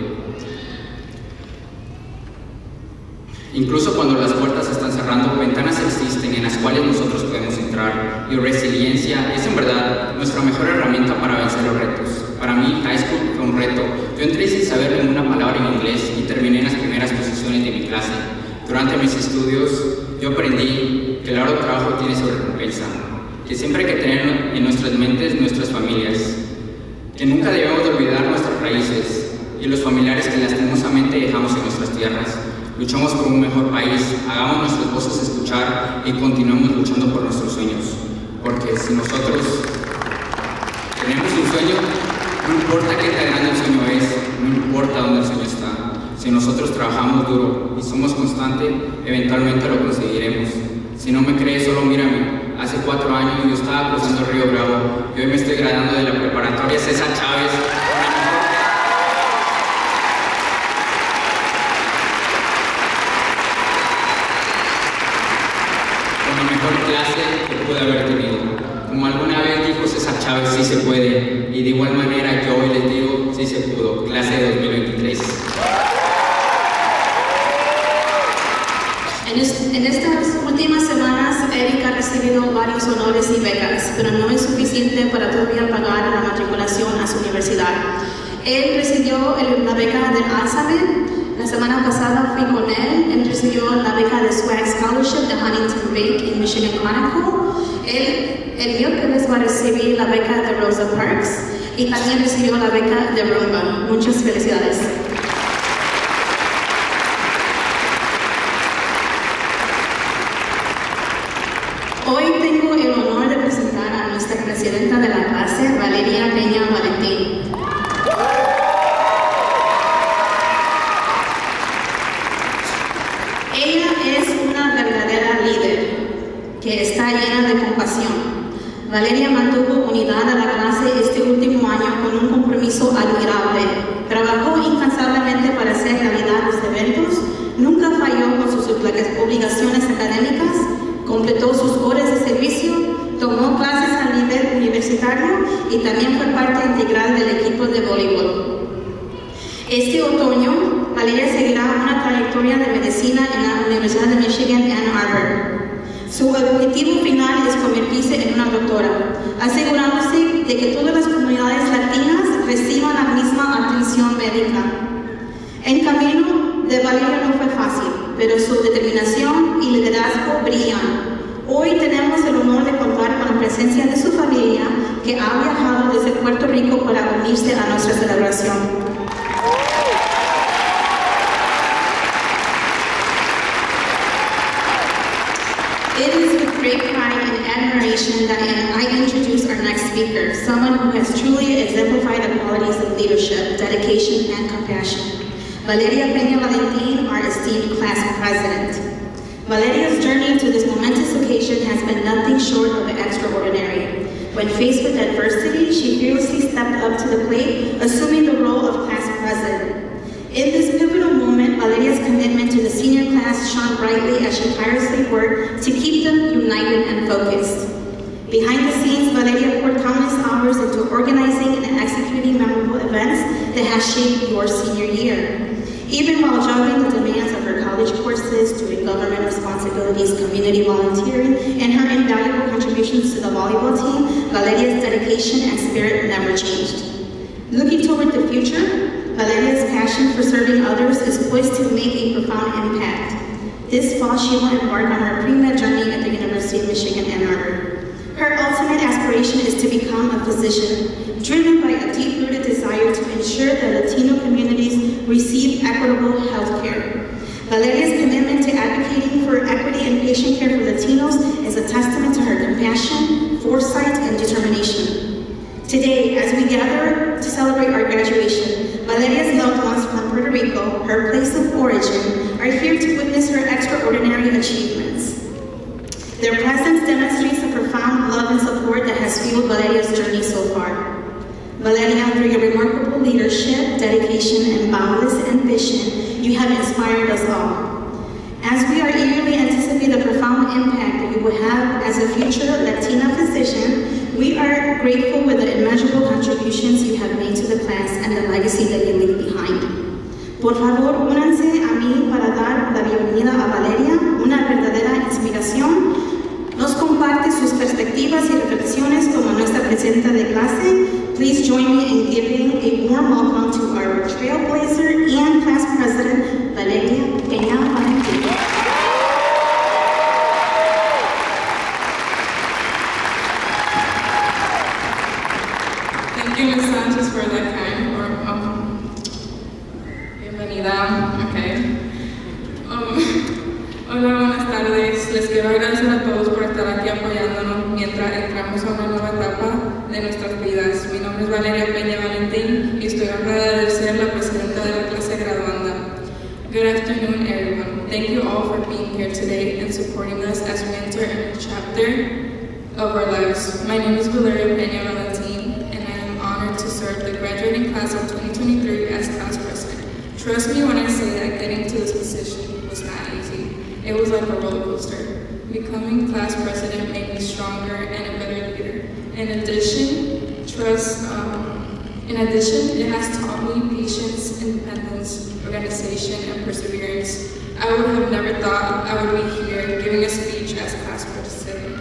Incluso cuando las puertas se están cerrando, ventanas existen en las cuales nosotros podemos entrar, y resiliencia es en verdad nuestra mejor herramienta para vencer los retos. Para mí, high school fue un reto. Yo entré sin saber ninguna palabra en inglés y terminé en las primeras posiciones de mi clase. Durante mis estudios, yo aprendí que el arduo trabajo tiene su recompensa, que siempre hay que tener en nuestras mentes nuestras familias, que nunca debemos de olvidar nuestras raíces y los familiares que lastimosamente dejamos en nuestras tierras. Luchamos por un mejor país, hagamos nuestras voces escuchar y continuemos luchando por nuestros sueños. Porque si nosotros tenemos un sueño, no importa qué tan grande el sueño es, no importa dónde el sueño está. Si nosotros trabajamos duro y somos constantes, eventualmente lo conseguiremos. Si no me crees, solo mírame. Hace 4 años yo estaba cruzando el río Bravo y hoy me estoy graduando de la preparatoria César Chávez. Clase que pude haber tenido. Como alguna vez dijo César Chávez, sí se puede, y de igual manera yo hoy les digo, sí se pudo. Clase de 2023. En estas últimas semanas, Eric ha recibido varios honores y becas, pero no es suficiente para todavía pagar la matriculación a su universidad. Él recibió la beca del Alzheimer. La semana pasada fui con él. Él recibió la beca de Swag Scholarship de Huntington Bank en Michigan Chronicle. El miércoles va a recibir la beca de Rosa Parks y también recibió la beca de Rumba. Muchas felicidades. Hoy tengo el honor de presentar a nuestra presidenta de la clase, Valeria Peña Valentín. Ella es una verdadera líder que está llena de compasión. Valeria mantuvo unidad a la clase este último año con un compromiso admirable. Trabajó incansablemente para hacer realidad los eventos, nunca falló con sus obligaciones académicas, completó sus horas de servicio, tomó clases a nivel universitario y también fue parte integral del equipo de voleibol. Este otoño, Valeria seguirá una trayectoria de medicina en la Universidad de Michigan, Ann Arbor. Su objetivo final es convertirse en una doctora, asegurándose de que todas las comunidades latinas reciban la misma atención médica. El camino de Valeria no fue fácil, pero su determinación y liderazgo brillan. Hoy tenemos el honor de contar con la presencia de su familia, que ha viajado desde Puerto Rico para unirse a nuestra celebración. It is with great pride and admiration that I introduce our next speaker, someone who has truly exemplified the qualities of leadership, dedication, and compassion. Valeria Peña Valentín, our esteemed class president. Valeria's journey to this momentous occasion has been nothing short of extraordinary. When faced with adversity, she fearlessly stepped up to the plate, assuming the role of class president. In this pivotal moment, Valeria's commitment to the senior class shone brightly as she tirelessly worked to keep them united and focused. Behind the scenes, Valeria poured countless hours into organizing and executing memorable events that have shaped your senior year. Even while juggling the demands of her college courses, doing government responsibilities, community volunteering, and her invaluable contributions to the volleyball team, Valeria's dedication and spirit never changed. Looking toward the future, Valeria's passion for serving others is poised to make a profound impact. This fall, she will embark on her pre-med journey at the University of Michigan, Ann Arbor. Her ultimate aspiration is to become a physician, driven by a deep-rooted desire to ensure that Latino communities receive equitable health care. Valeria's commitment to advocating for equity and patient care for Latinos is a testament to her compassion, foresight, and determination. Today, as we gather to celebrate our graduation, Valeria's loved ones from Puerto Rico, her place of origin, are here Their presence demonstrates the profound love and support that has fueled Valeria's journey so far. Valeria, through your remarkable leadership, dedication, and boundless ambition, you have inspired us all. As we are eagerly anticipate the profound impact that you will have as a future Latina physician, we are grateful with the immeasurable contributions you have made to the class and the legacy that you leave behind. Por favor, únanse a mí para dar la bienvenida a Valeria, una verdadera inspiración. Nos comparte sus perspectivas y reflexiones como nuestra presidenta de clase. Please join me in giving a warm welcome to our trailblazer and class president, Valeria Peña Valentin. Thank you, Ms. Sanchez, for that kind bienvenida. Okay. Hola, buenas tardes. Les quiero agradecer a todos por estar aquí apoyándonos mientras entramos a una nueva etapa de nuestras vidas. Mi nombre es Valeria Peña Valentin y estoy honrada de ser la presidenta de la clase graduanda. Good afternoon, everyone. Thank you all for being here today and supporting us as we enter a new chapter of our lives. My name is Valeria Peña Valentin, and I am honored to serve the graduating class of 2023 as class president. Trust me when I say that getting to this position was not easy. It was like a roller coaster. Becoming class president made me stronger and a better leader. In addition, it has taught me patience, independence, organization, and perseverance. I would have never thought I would be here giving a speech as class president.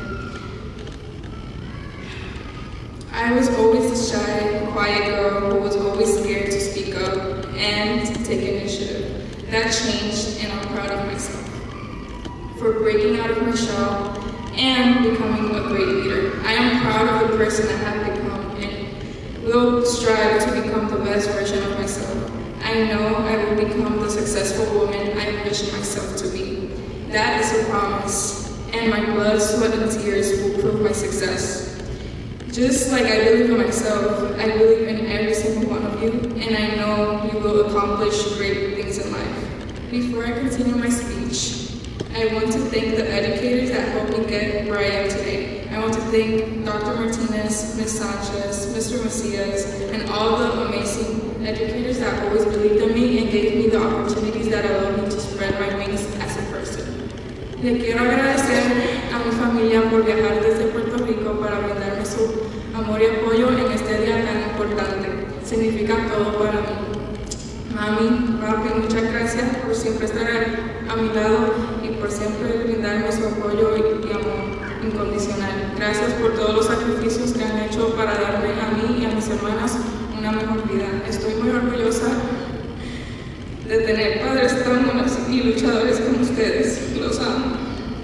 I was always the shy, quiet girl who was always scared to speak up and take initiative. That changed, and I'm proud of myself for breaking out of my shell and becoming a great leader. I am proud of the person I have become and will strive to become the best version of myself. I know I will become the successful woman I envision myself to be. That is a promise, and my blood, sweat, and tears will prove my success. Just like I believe in myself, I believe in every single one of you, and I know you will accomplish great things in life. Before I continue my speech, I want to thank the educators that helped me get where I am today. I want to thank Dr. Martinez, Ms. Sanchez, Mr. Macias, and all the amazing educators that always believed in me and gave me the opportunities that allowed me to spread my wings as a person. Le quiero agradecer a mi familia por viajar desde Puerto Rico para brindarme su amor y apoyo en este día tan importante. Significa todo para mí. Mami, papi, muchas gracias por siempre estar a mi lado y por siempre brindarme su apoyo y amor incondicional. Gracias por todos los sacrificios que han hecho para darme a mí y a mis hermanas una mejor vida. Estoy muy orgullosa de tener padres tan buenos y luchadores como ustedes. Los amo.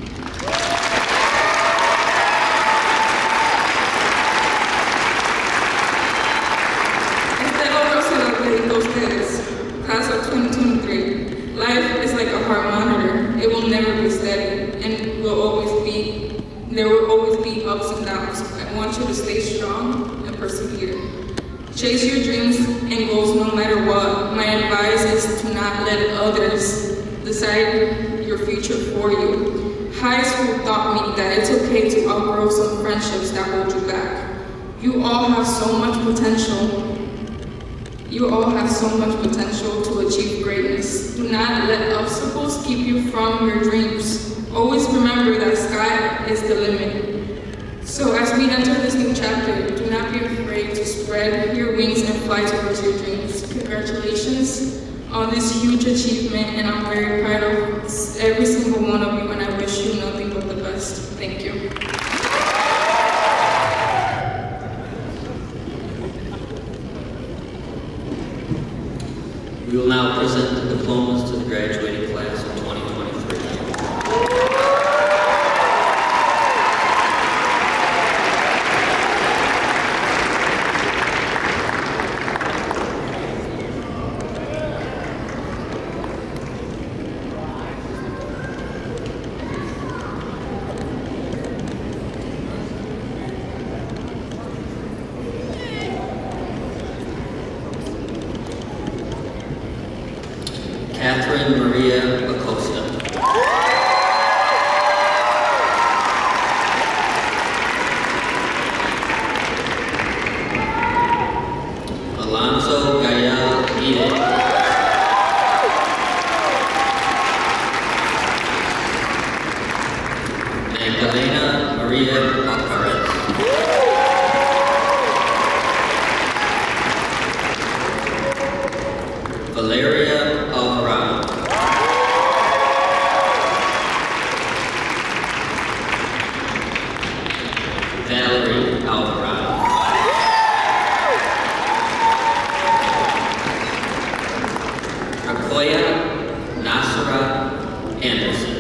Este logro se lo dedico a ustedes. Class of 2023. Life is like a heart monitor. It will never be steady, and there will always be ups and downs. I want you to stay strong and persevere. Chase your dreams and goals no matter what. My advice is to not let others decide your future for you. High school taught me that it's okay to outgrow some friendships that hold you back. You all have so much potential. You all have so much potential to achieve greatness. Do not let obstacles keep you from your dreams. Always remember that sky is the limit. So as we enter this new chapter, do not be afraid to spread your wings and fly towards your dreams. Congratulations on this huge achievement, and I'm very proud of every single one of you, and I wish you nothing but the best. Thank you. We will now present the diplomas to the graduating class of 2023. Marlena Maria Alvarez. Valeria Alvarado. Valerie Alvarado. Rakoya Nasara Anderson.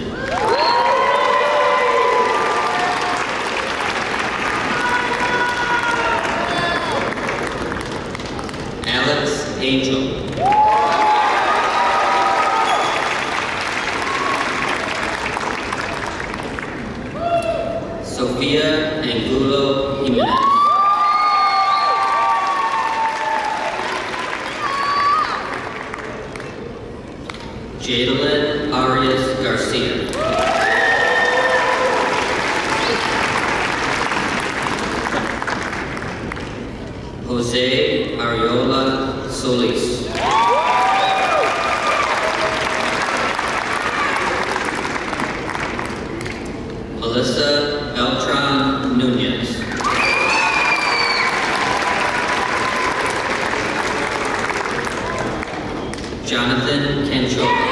Alex Angel. Sofia Angulo Jimenez. Jadalyn Arias Garcia. Jose Ariola Solis. Melissa Beltran Nunez. Jonathan Canchola.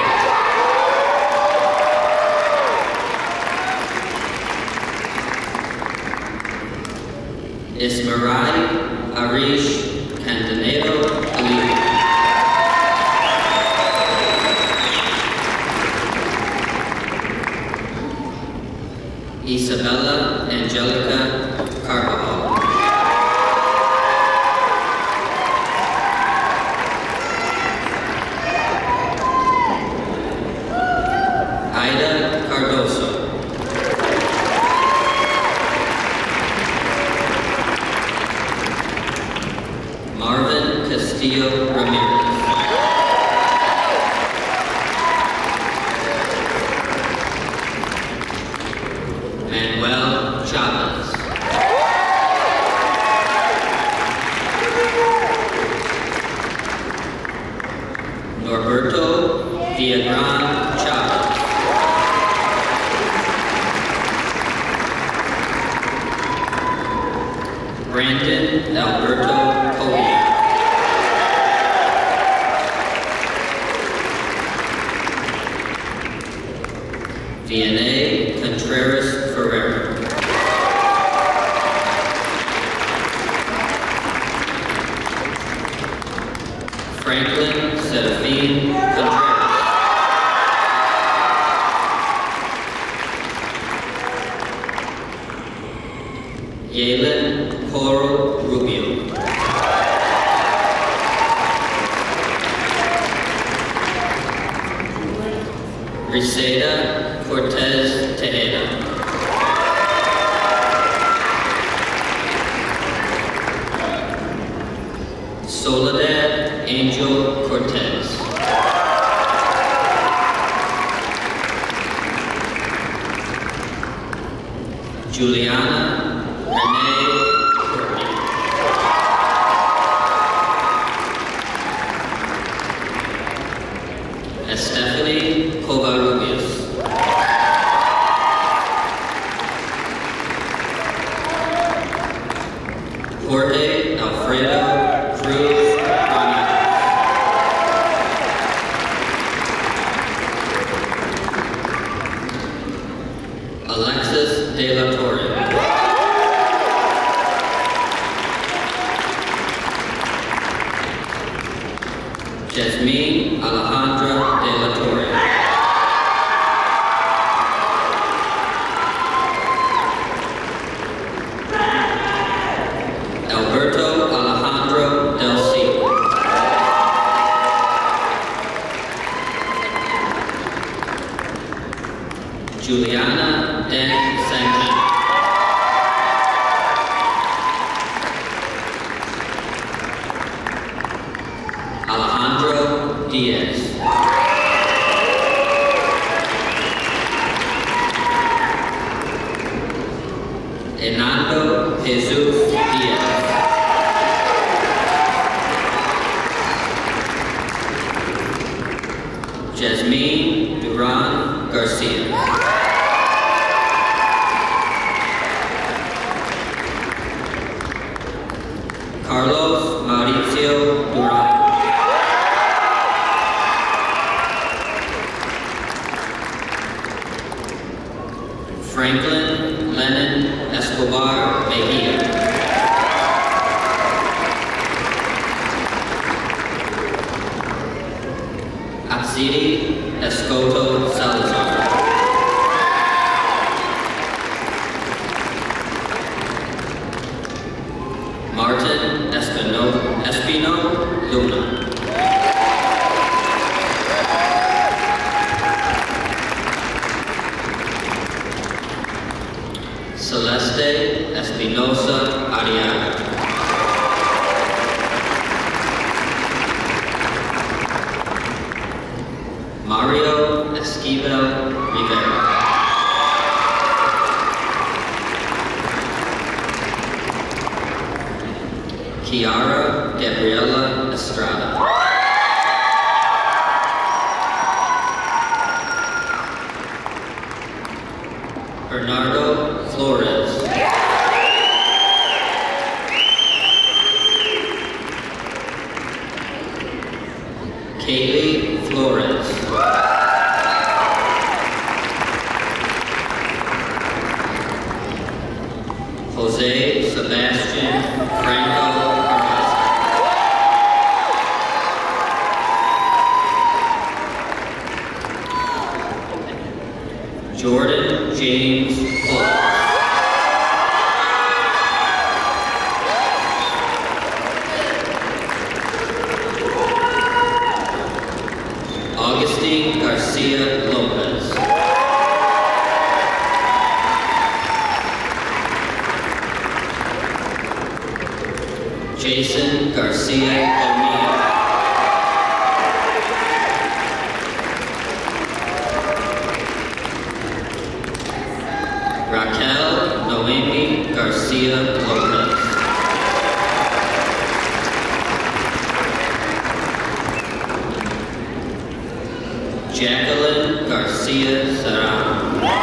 Ismarai Arish Cantanero Ali. Isabella Angelica Carvajal. Aida Cardoso. Marvin Castillo Ramirez. Manuel Chavez. Norberto Villagran Chavez. Brandon Alberto Collier. Vianney Contreras Ferreira. Franklin Serafine Contreras. Yalen Coro Rubio. Riseda Cortez Tejeda. Soledad Angel Cortez. Juliana Renee Courtney. Stephanie Covarrubias. Jorge Alfredo Cruz Ramirez. Alexis De La Torre. Jasmine Alejandra De La Torre. Alberto Alejandro Del Cid. Juliana Den Santana. Alejandro Diaz. Hernando Jesus Diaz. Jasmine Duran Garcia. Escobar Mejia. Atsiri Escoto Salazar. Martin Espino Luna. Celeste Espinosa Ariaga. Mario Esquivel Rivera. Kiara Gabriela Estrada. Bernardo Flores. Kaylee Flores. Jose Sebastian Franco Carrasco. Jordan James Holt. Augustine Garcia Lopez. Jason Garcia O'Neill. Raquel Noemi Garcia Lopez. Jacqueline Garcia Serrano.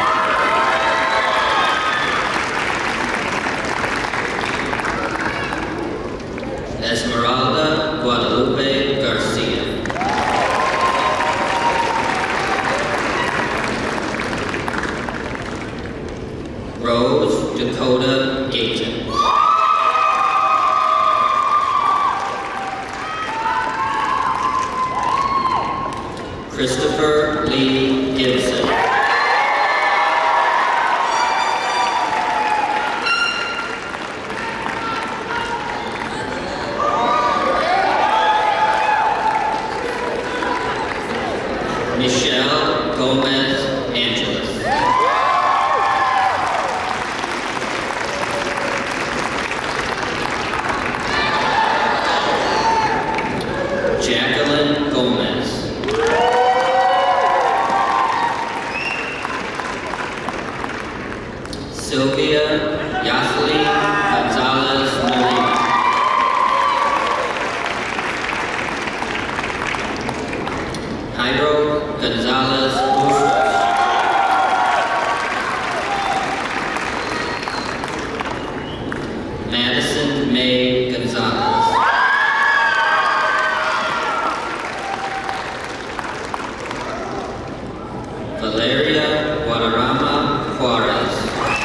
Esmeralda Guadalupe Garcia. Rose Dakota Gayton. Christopher Lee Gibson. Michelle Gomez Angeles. Jacqueline Gomez. Sylvia Yasley Gonzalez Molina. Jairo Gonzalez Bustos. Madison May Gonzalez. Valeria Guadarrama Juarez.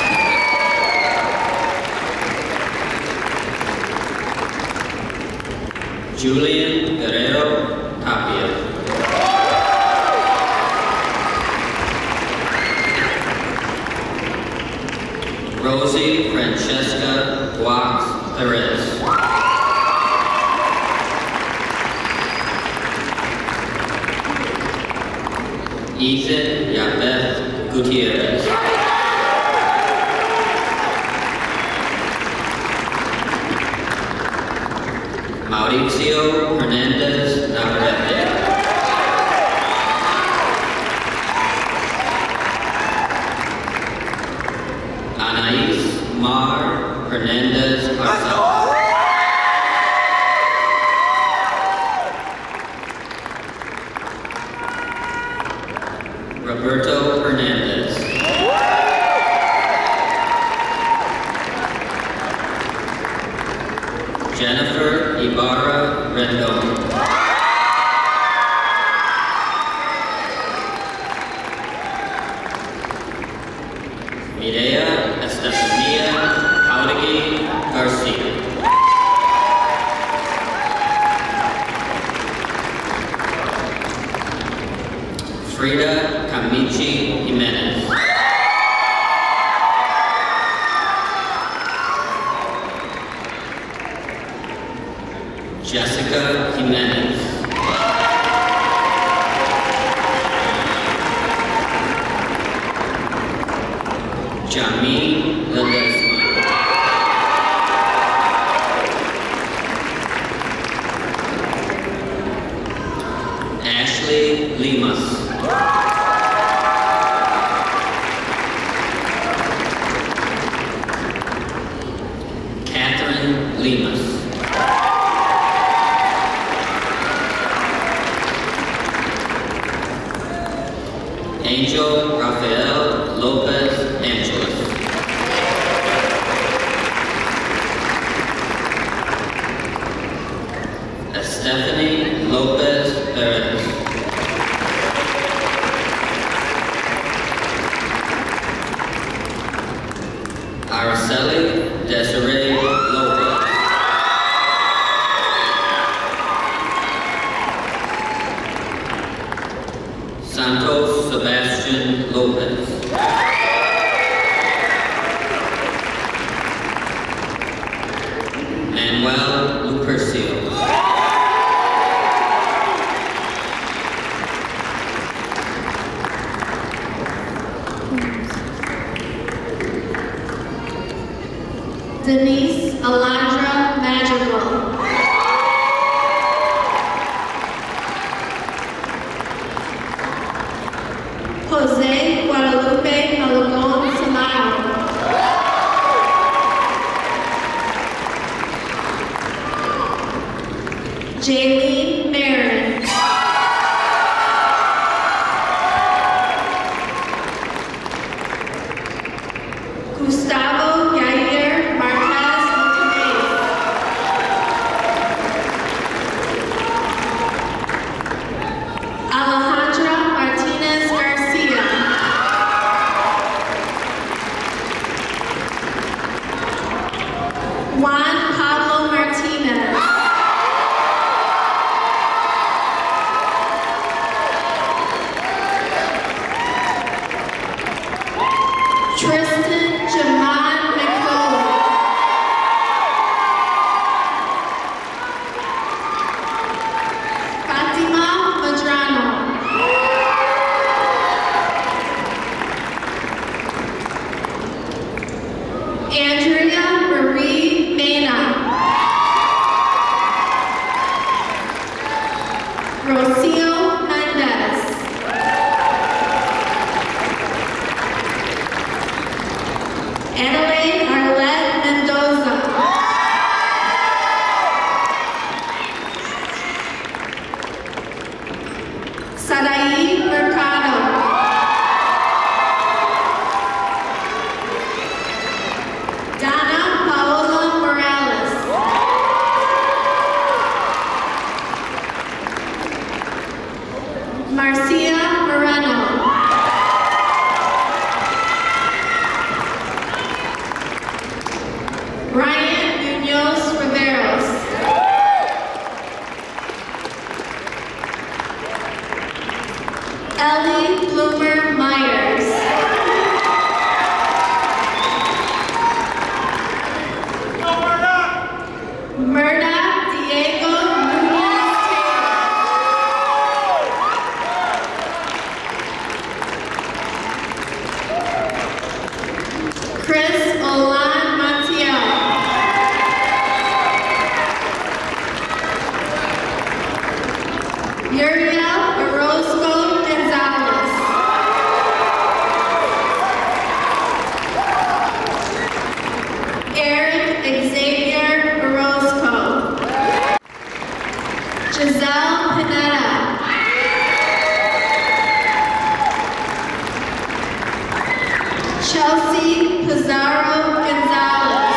Julian Guerrero Tapia. Rosie Francesca Guax Perez. Ethan Yabeth Gutierrez. Mauricio Hernandez Navarrete. Anais Mar Hernandez Arza. Roberto Hernandez. Jennifer Ibarra Rendon. Mireya Estefania Ledesma. Ashley Limas. Catherine Limas. Angel Rafael Lopez Angeles. Stephanie Lopez Perez. Araceli Desiree Lopez. Santos Sebastian Lopez. Manuel Lupercio. Denise Alondra Madrigal. Jose Guadalupe Malagón Samayo. Jaylene Marin. Gustavo Yair Marquez Montanez. Alejandra Martinez Garcia. Juan Pablo Martinez. Tristan Jaman McCoy. Fatima Madrano. Andrea Marie Mena. Rocio Mendez. Adelaide Arlette Mendoza. Sadaí Mercado. Donna Paola Morales. Marcia Moreno. Ryan Munoz Riveros. Ellie Bloomer Myers. Murda Diego Nunez Taylor. Chris Olan Montiel. Uriel Orozco Gonzalez. Eric Xavier Orozco. Giselle Pineda. Chelsea Pizarro Gonzalez.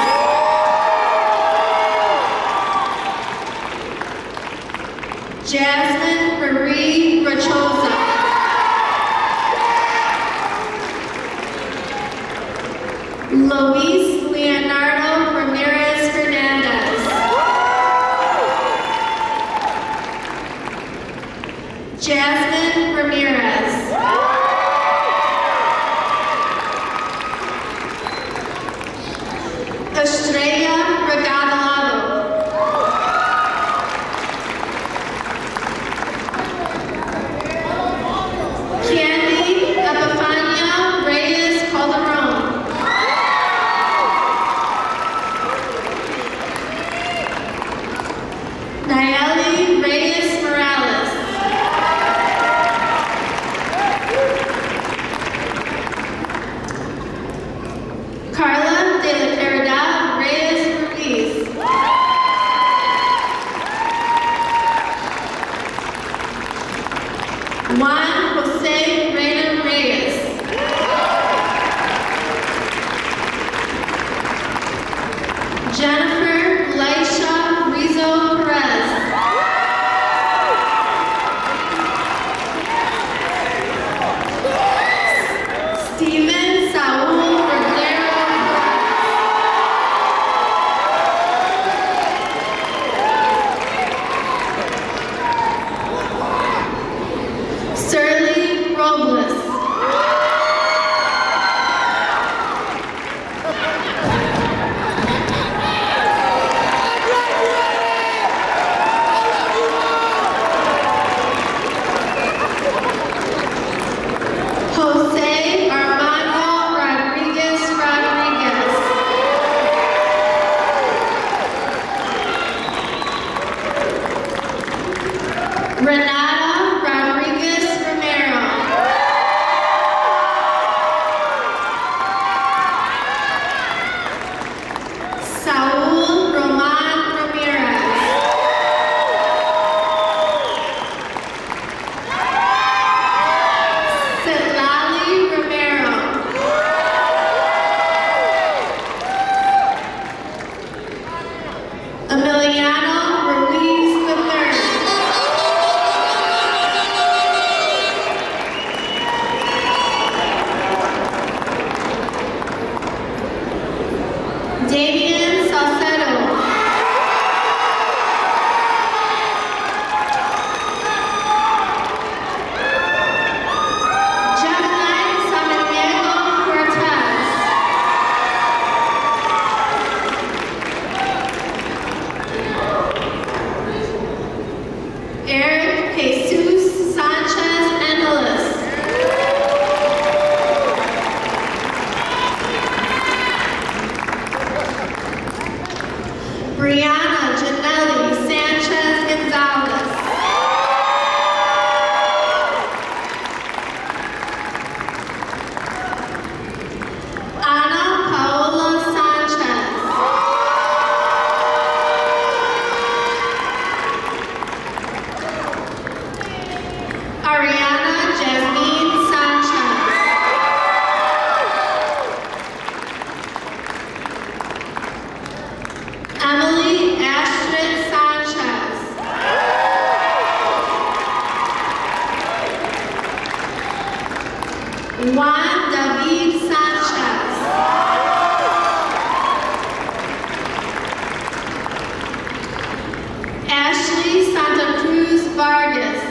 Jasmine Marie Rachosa. Luis Leonardo Ramirez Hernandez. Jasmine Ramirez. Estrella Regalado. Candy Epifania Reyes Calderon. Damian Salcedo. Brianna Janelli Sanchez Gonzalez. Ana Paola Sanchez. Ariana Jasmine Sanchez. Emily Astrid Sanchez. Juan David Sanchez. Ashley Santa Cruz Vargas.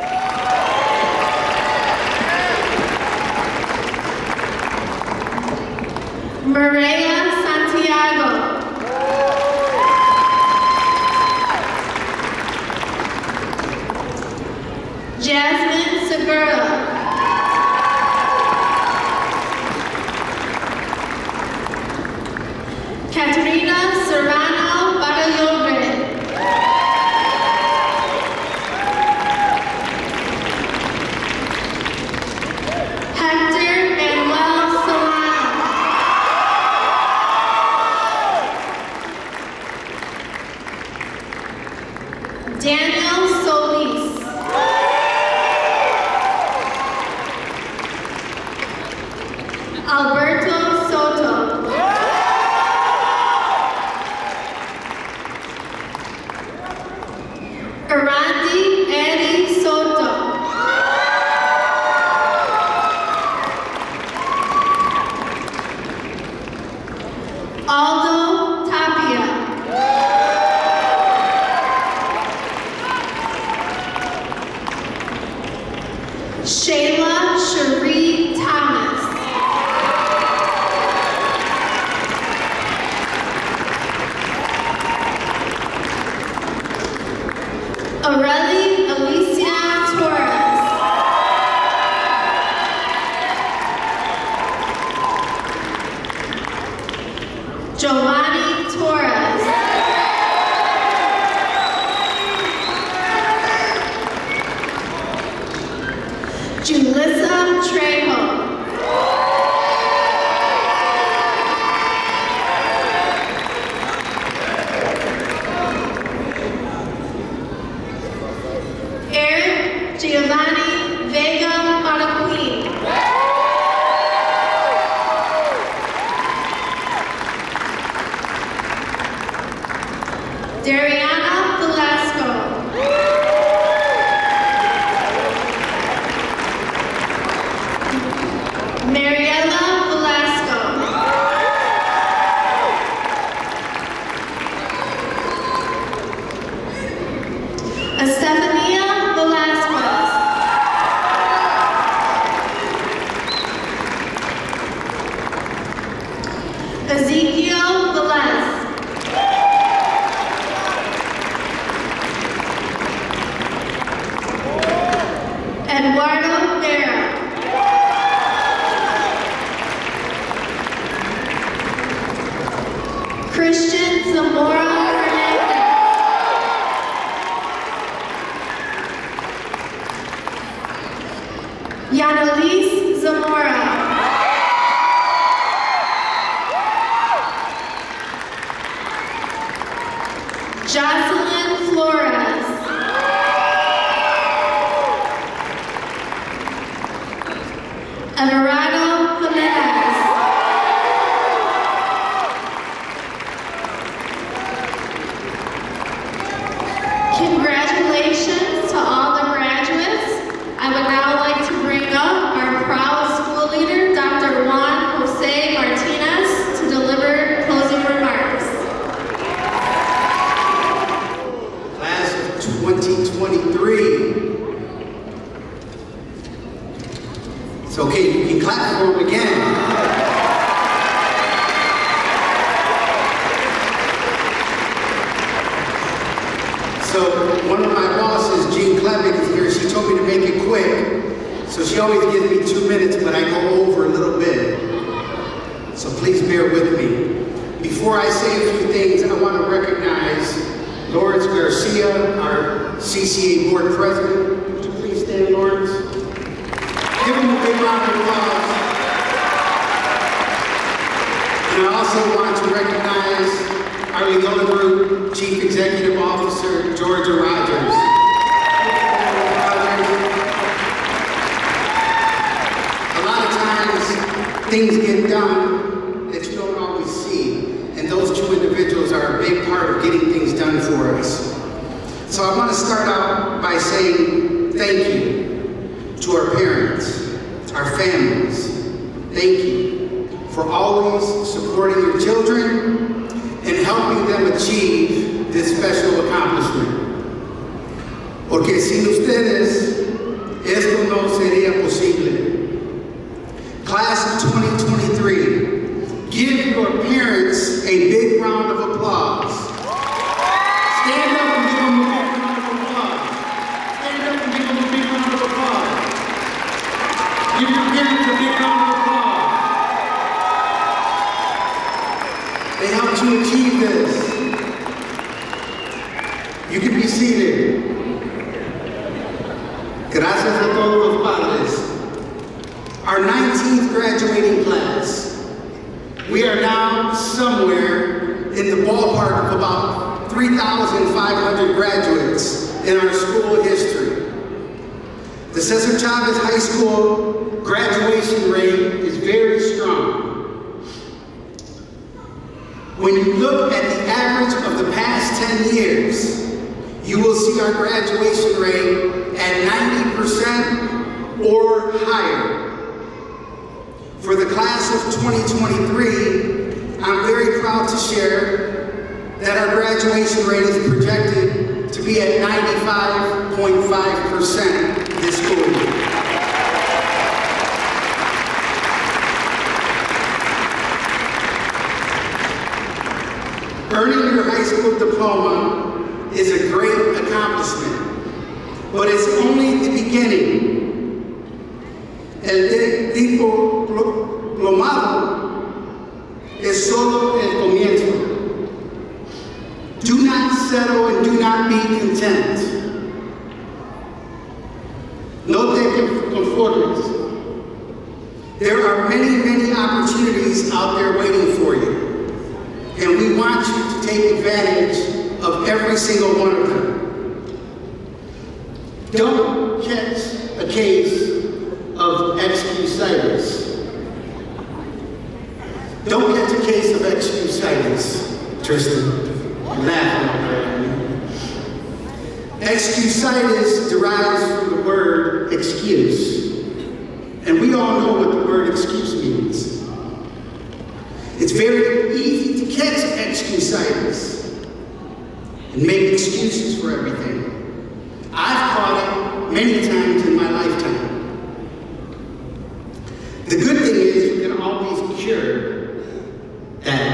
Maria Santiago. Jasmine Segura. Katerina Serrano Badayobre. Hector Manuel Solano. Daniel Solis. Alberto Soto. Arandi Eddie Soto. Aldo Tapia. Shayla Cherie Thomas. Aurelie Alicia Torres. Giovanni Torres. Julissa Trejo. Eric Giovanni Vega Manaquin. Dariana Velasco. Mariela Velasco. Estefania Velasquez. Ezekiel Velez. Eduardo Vera. Christian Zamora Hernandez. Yanalise Zamora. Jocelyn Flores. Everardo Jimenez. Congratulations to all the graduates. I would now like to bring up our proud school leader, Dr. Juan Jose Martinez, to deliver closing remarks. Levick is here. She told me to make it quick. So she always gives me 2 minutes, but I go over a little bit. So please bear with me. Before I say a few things, I want to recognize Lawrence Garcia, our CCA board president. Would you please stand, Lawrence? Give him a big round of applause. And I also want to recognize our Leona Group Chief Executive Officer, Georgia Rogers. A lot of times, things get done that you don't always see, and those two individuals are a big part of getting things done for us. So I want to start out by saying thank you to our parents, our families. Thank you for always supporting your children and helping them achieve this special accomplishment. Porque sin ustedes, esto no sería posible. Class of 2023, give your parents a big round of applause. Stand up and give them a big round of applause. Stand up and give them a big round of applause. Give your parents a big round of applause. They helped you achieve this. You can be seated. Gracias a todos los padres. Our 19th graduating class. We are now somewhere in the ballpark of about 3,500 graduates in our school history. The Cesar Chavez High School graduation rate is very strong. When you look at the average of the past 10 years, you will see our graduation rate at 90% or higher. For the class of 2023, I'm very proud to share that our graduation rate is projected to be at 95.5% this school year. Earning your high school diploma is a great accomplishment, but it's only the beginning. El diplomado es solo el comienzo. Do not settle and do not be content. No te conformes. There are many, many opportunities out there waiting for you. And we want you to take advantage of every single one of them. Don't catch a case of excusitis. Don't catch a case of excusitis, Tristan. You're laughing already. Excusitis derives from the word excuse. And we all know what the word excuse means. It's very easy to catch excusitis and make excuses for everything. I've caught it many times in my lifetime. The good thing is you can always cure that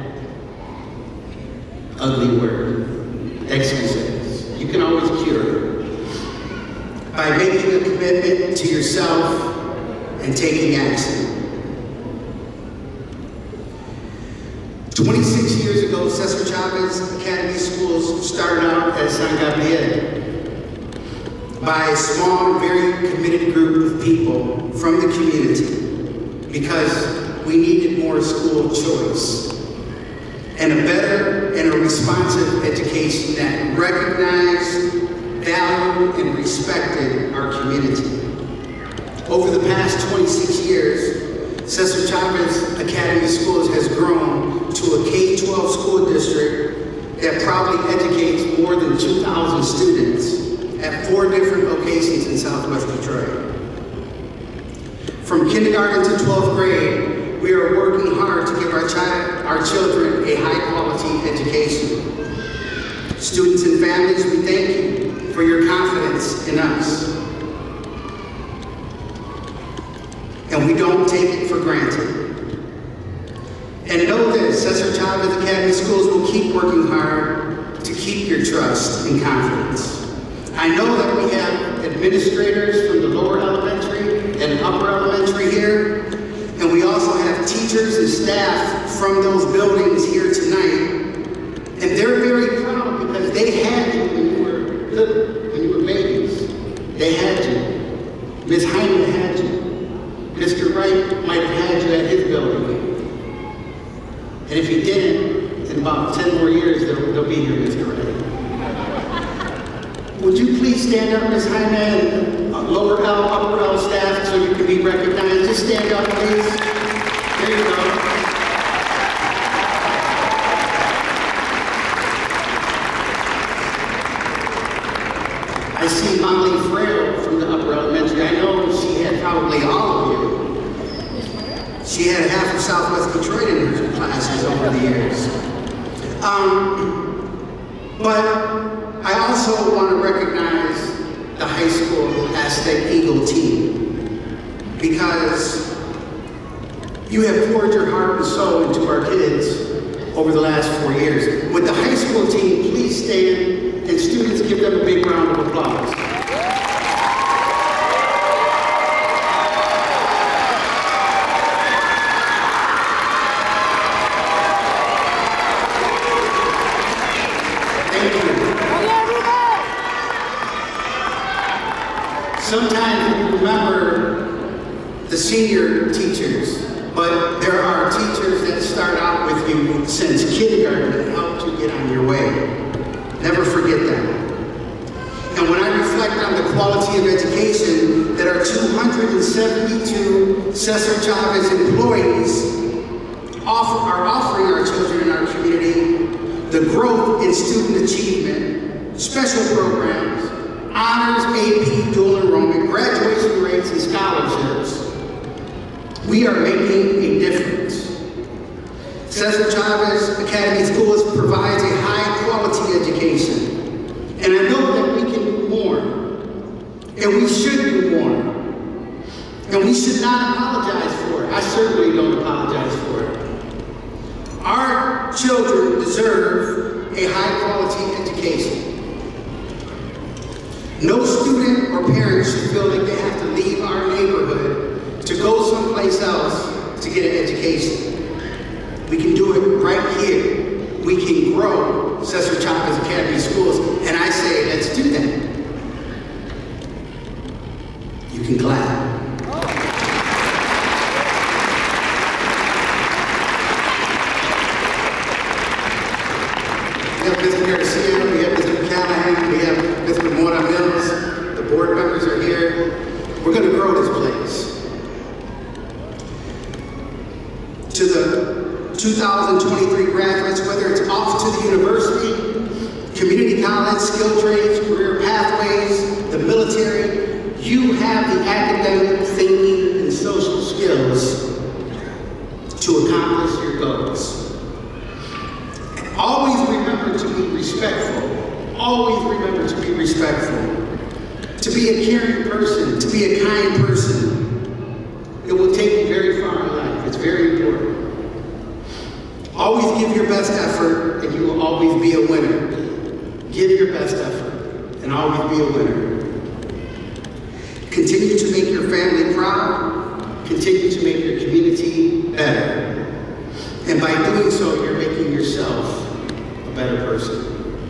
ugly word, excuses. You can always cure it by making a commitment to yourself and taking action. 26 years ago, Cesar Chavez Academy Schools started out at San Gabriel by a small and very committed group of people from the community because we needed more school choice and a better and a responsive education that recognized, valued, and respected our community. Over the past 26 years, Cesar Chavez Academy Schools has grown to a K-12 school district that proudly educates more than 2,000 students at 4 different locations in Southwest Detroit. From kindergarten to 12th grade, we are working hard to give our children a high-quality education. Students and families, we thank you for your confidence in us. And we don't take it for granted. And know this, Cesar Chavez Academy Schools will keep working hard to keep your trust and confidence. I know that we have administrators from the lower elementary and upper elementary here, and we also have teachers and staff from those buildings here tonight, and they're very proud because they had you when you were little, when you were babies. They had you. Ms. Hyman had you. Mr. Wright might have had you at his building. And if he didn't, in about 10 more years, they'll be here, Mr. Wright. Would you please stand up, Ms. Hyman, lower L, upper L staff, so you can be recognized? Just stand up, please. There you go. I see Molly Frail from the upper elementary. I know she had probably all of you. She had half of Southwest Detroit in her classes over the years. But I also want to recognize the high school Aztec Eagle team because you have poured your heart and soul into our kids over the last 4 years. With the high school team, please stand and students give them a big round of applause. Sometimes we remember the senior teachers, but there are teachers that start out with you since kindergarten that helped you get on your way. Never forget that. And when I reflect on the quality of education that our 272 Cesar Chavez employees are offering our children in our community, the growth in student achievement, special programs, honors, AP, dual enrollment, graduation rates, and scholarships, we are making a difference. Cesar Chavez Academy Schools provides a high-quality education, and I know that we can do more, and we should do more, and we should not apologize for it. I certainly don't apologize for it. Our children deserve a high-quality education. No student or parent should feel like they have to leave our neighborhood to go someplace else to get an education. We can do it right here. We can grow Cesar Chavez Academy Schools, and I say, let's do that. You can clap. We have Mr. Garcia, we have Mr. Callahan, we have Mr. Mora Mills, the board members are here. We're going to grow this place. To the 2023 graduates, whether it's off to the university, community college, skill trades, career pathways, the military, you have the academic, thinking, and social skills to accomplish your goals. Always remember to be respectful. Always remember to be respectful. To be a caring person, to be a kind person. It will take you very far in life. It's very important. Always give your best effort and you will always be a winner. Give your best effort and always be a winner. Continue to make your family proud. Continue to make your community better. And by doing so, you're making yourself a better person.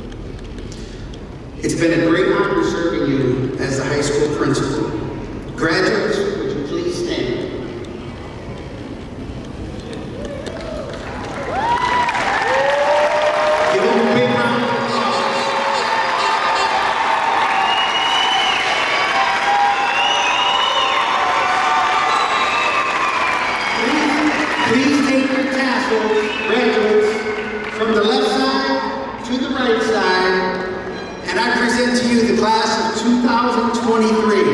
It's been a great honor serving you as the high school principal. Graduates, would you please stand? Give them a big round of applause. Please take your tassels, graduates, from the left side to the right side. And I present to you the class of 2023.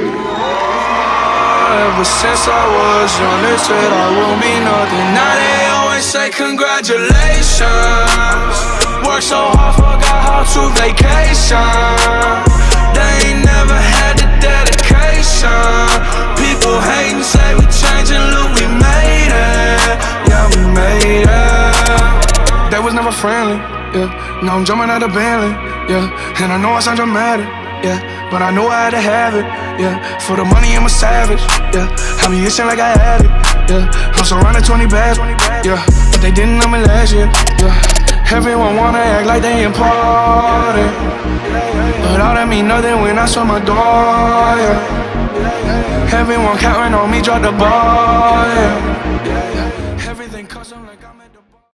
Ever since I was young, they said I won't be nothing. Now they always say congratulations. Worked so hard, forgot how to vacation. They ain't never had the dedication. People hating, say we changing, look, we made it. Yeah, we made it. They was never friendly, yeah. Now I'm jumping out of Bentley, yeah. And I know I sound dramatic, yeah. but I know I had to have it, yeah. For the money, I'm a savage, yeah. I be itching like I had it, yeah. I'm surrounded 20 bags, yeah. But they didn't know me last year, yeah. Everyone wanna act like they important, but all that mean nothing when I saw my door, yeah. Everyone counting on me, drop the ball, yeah.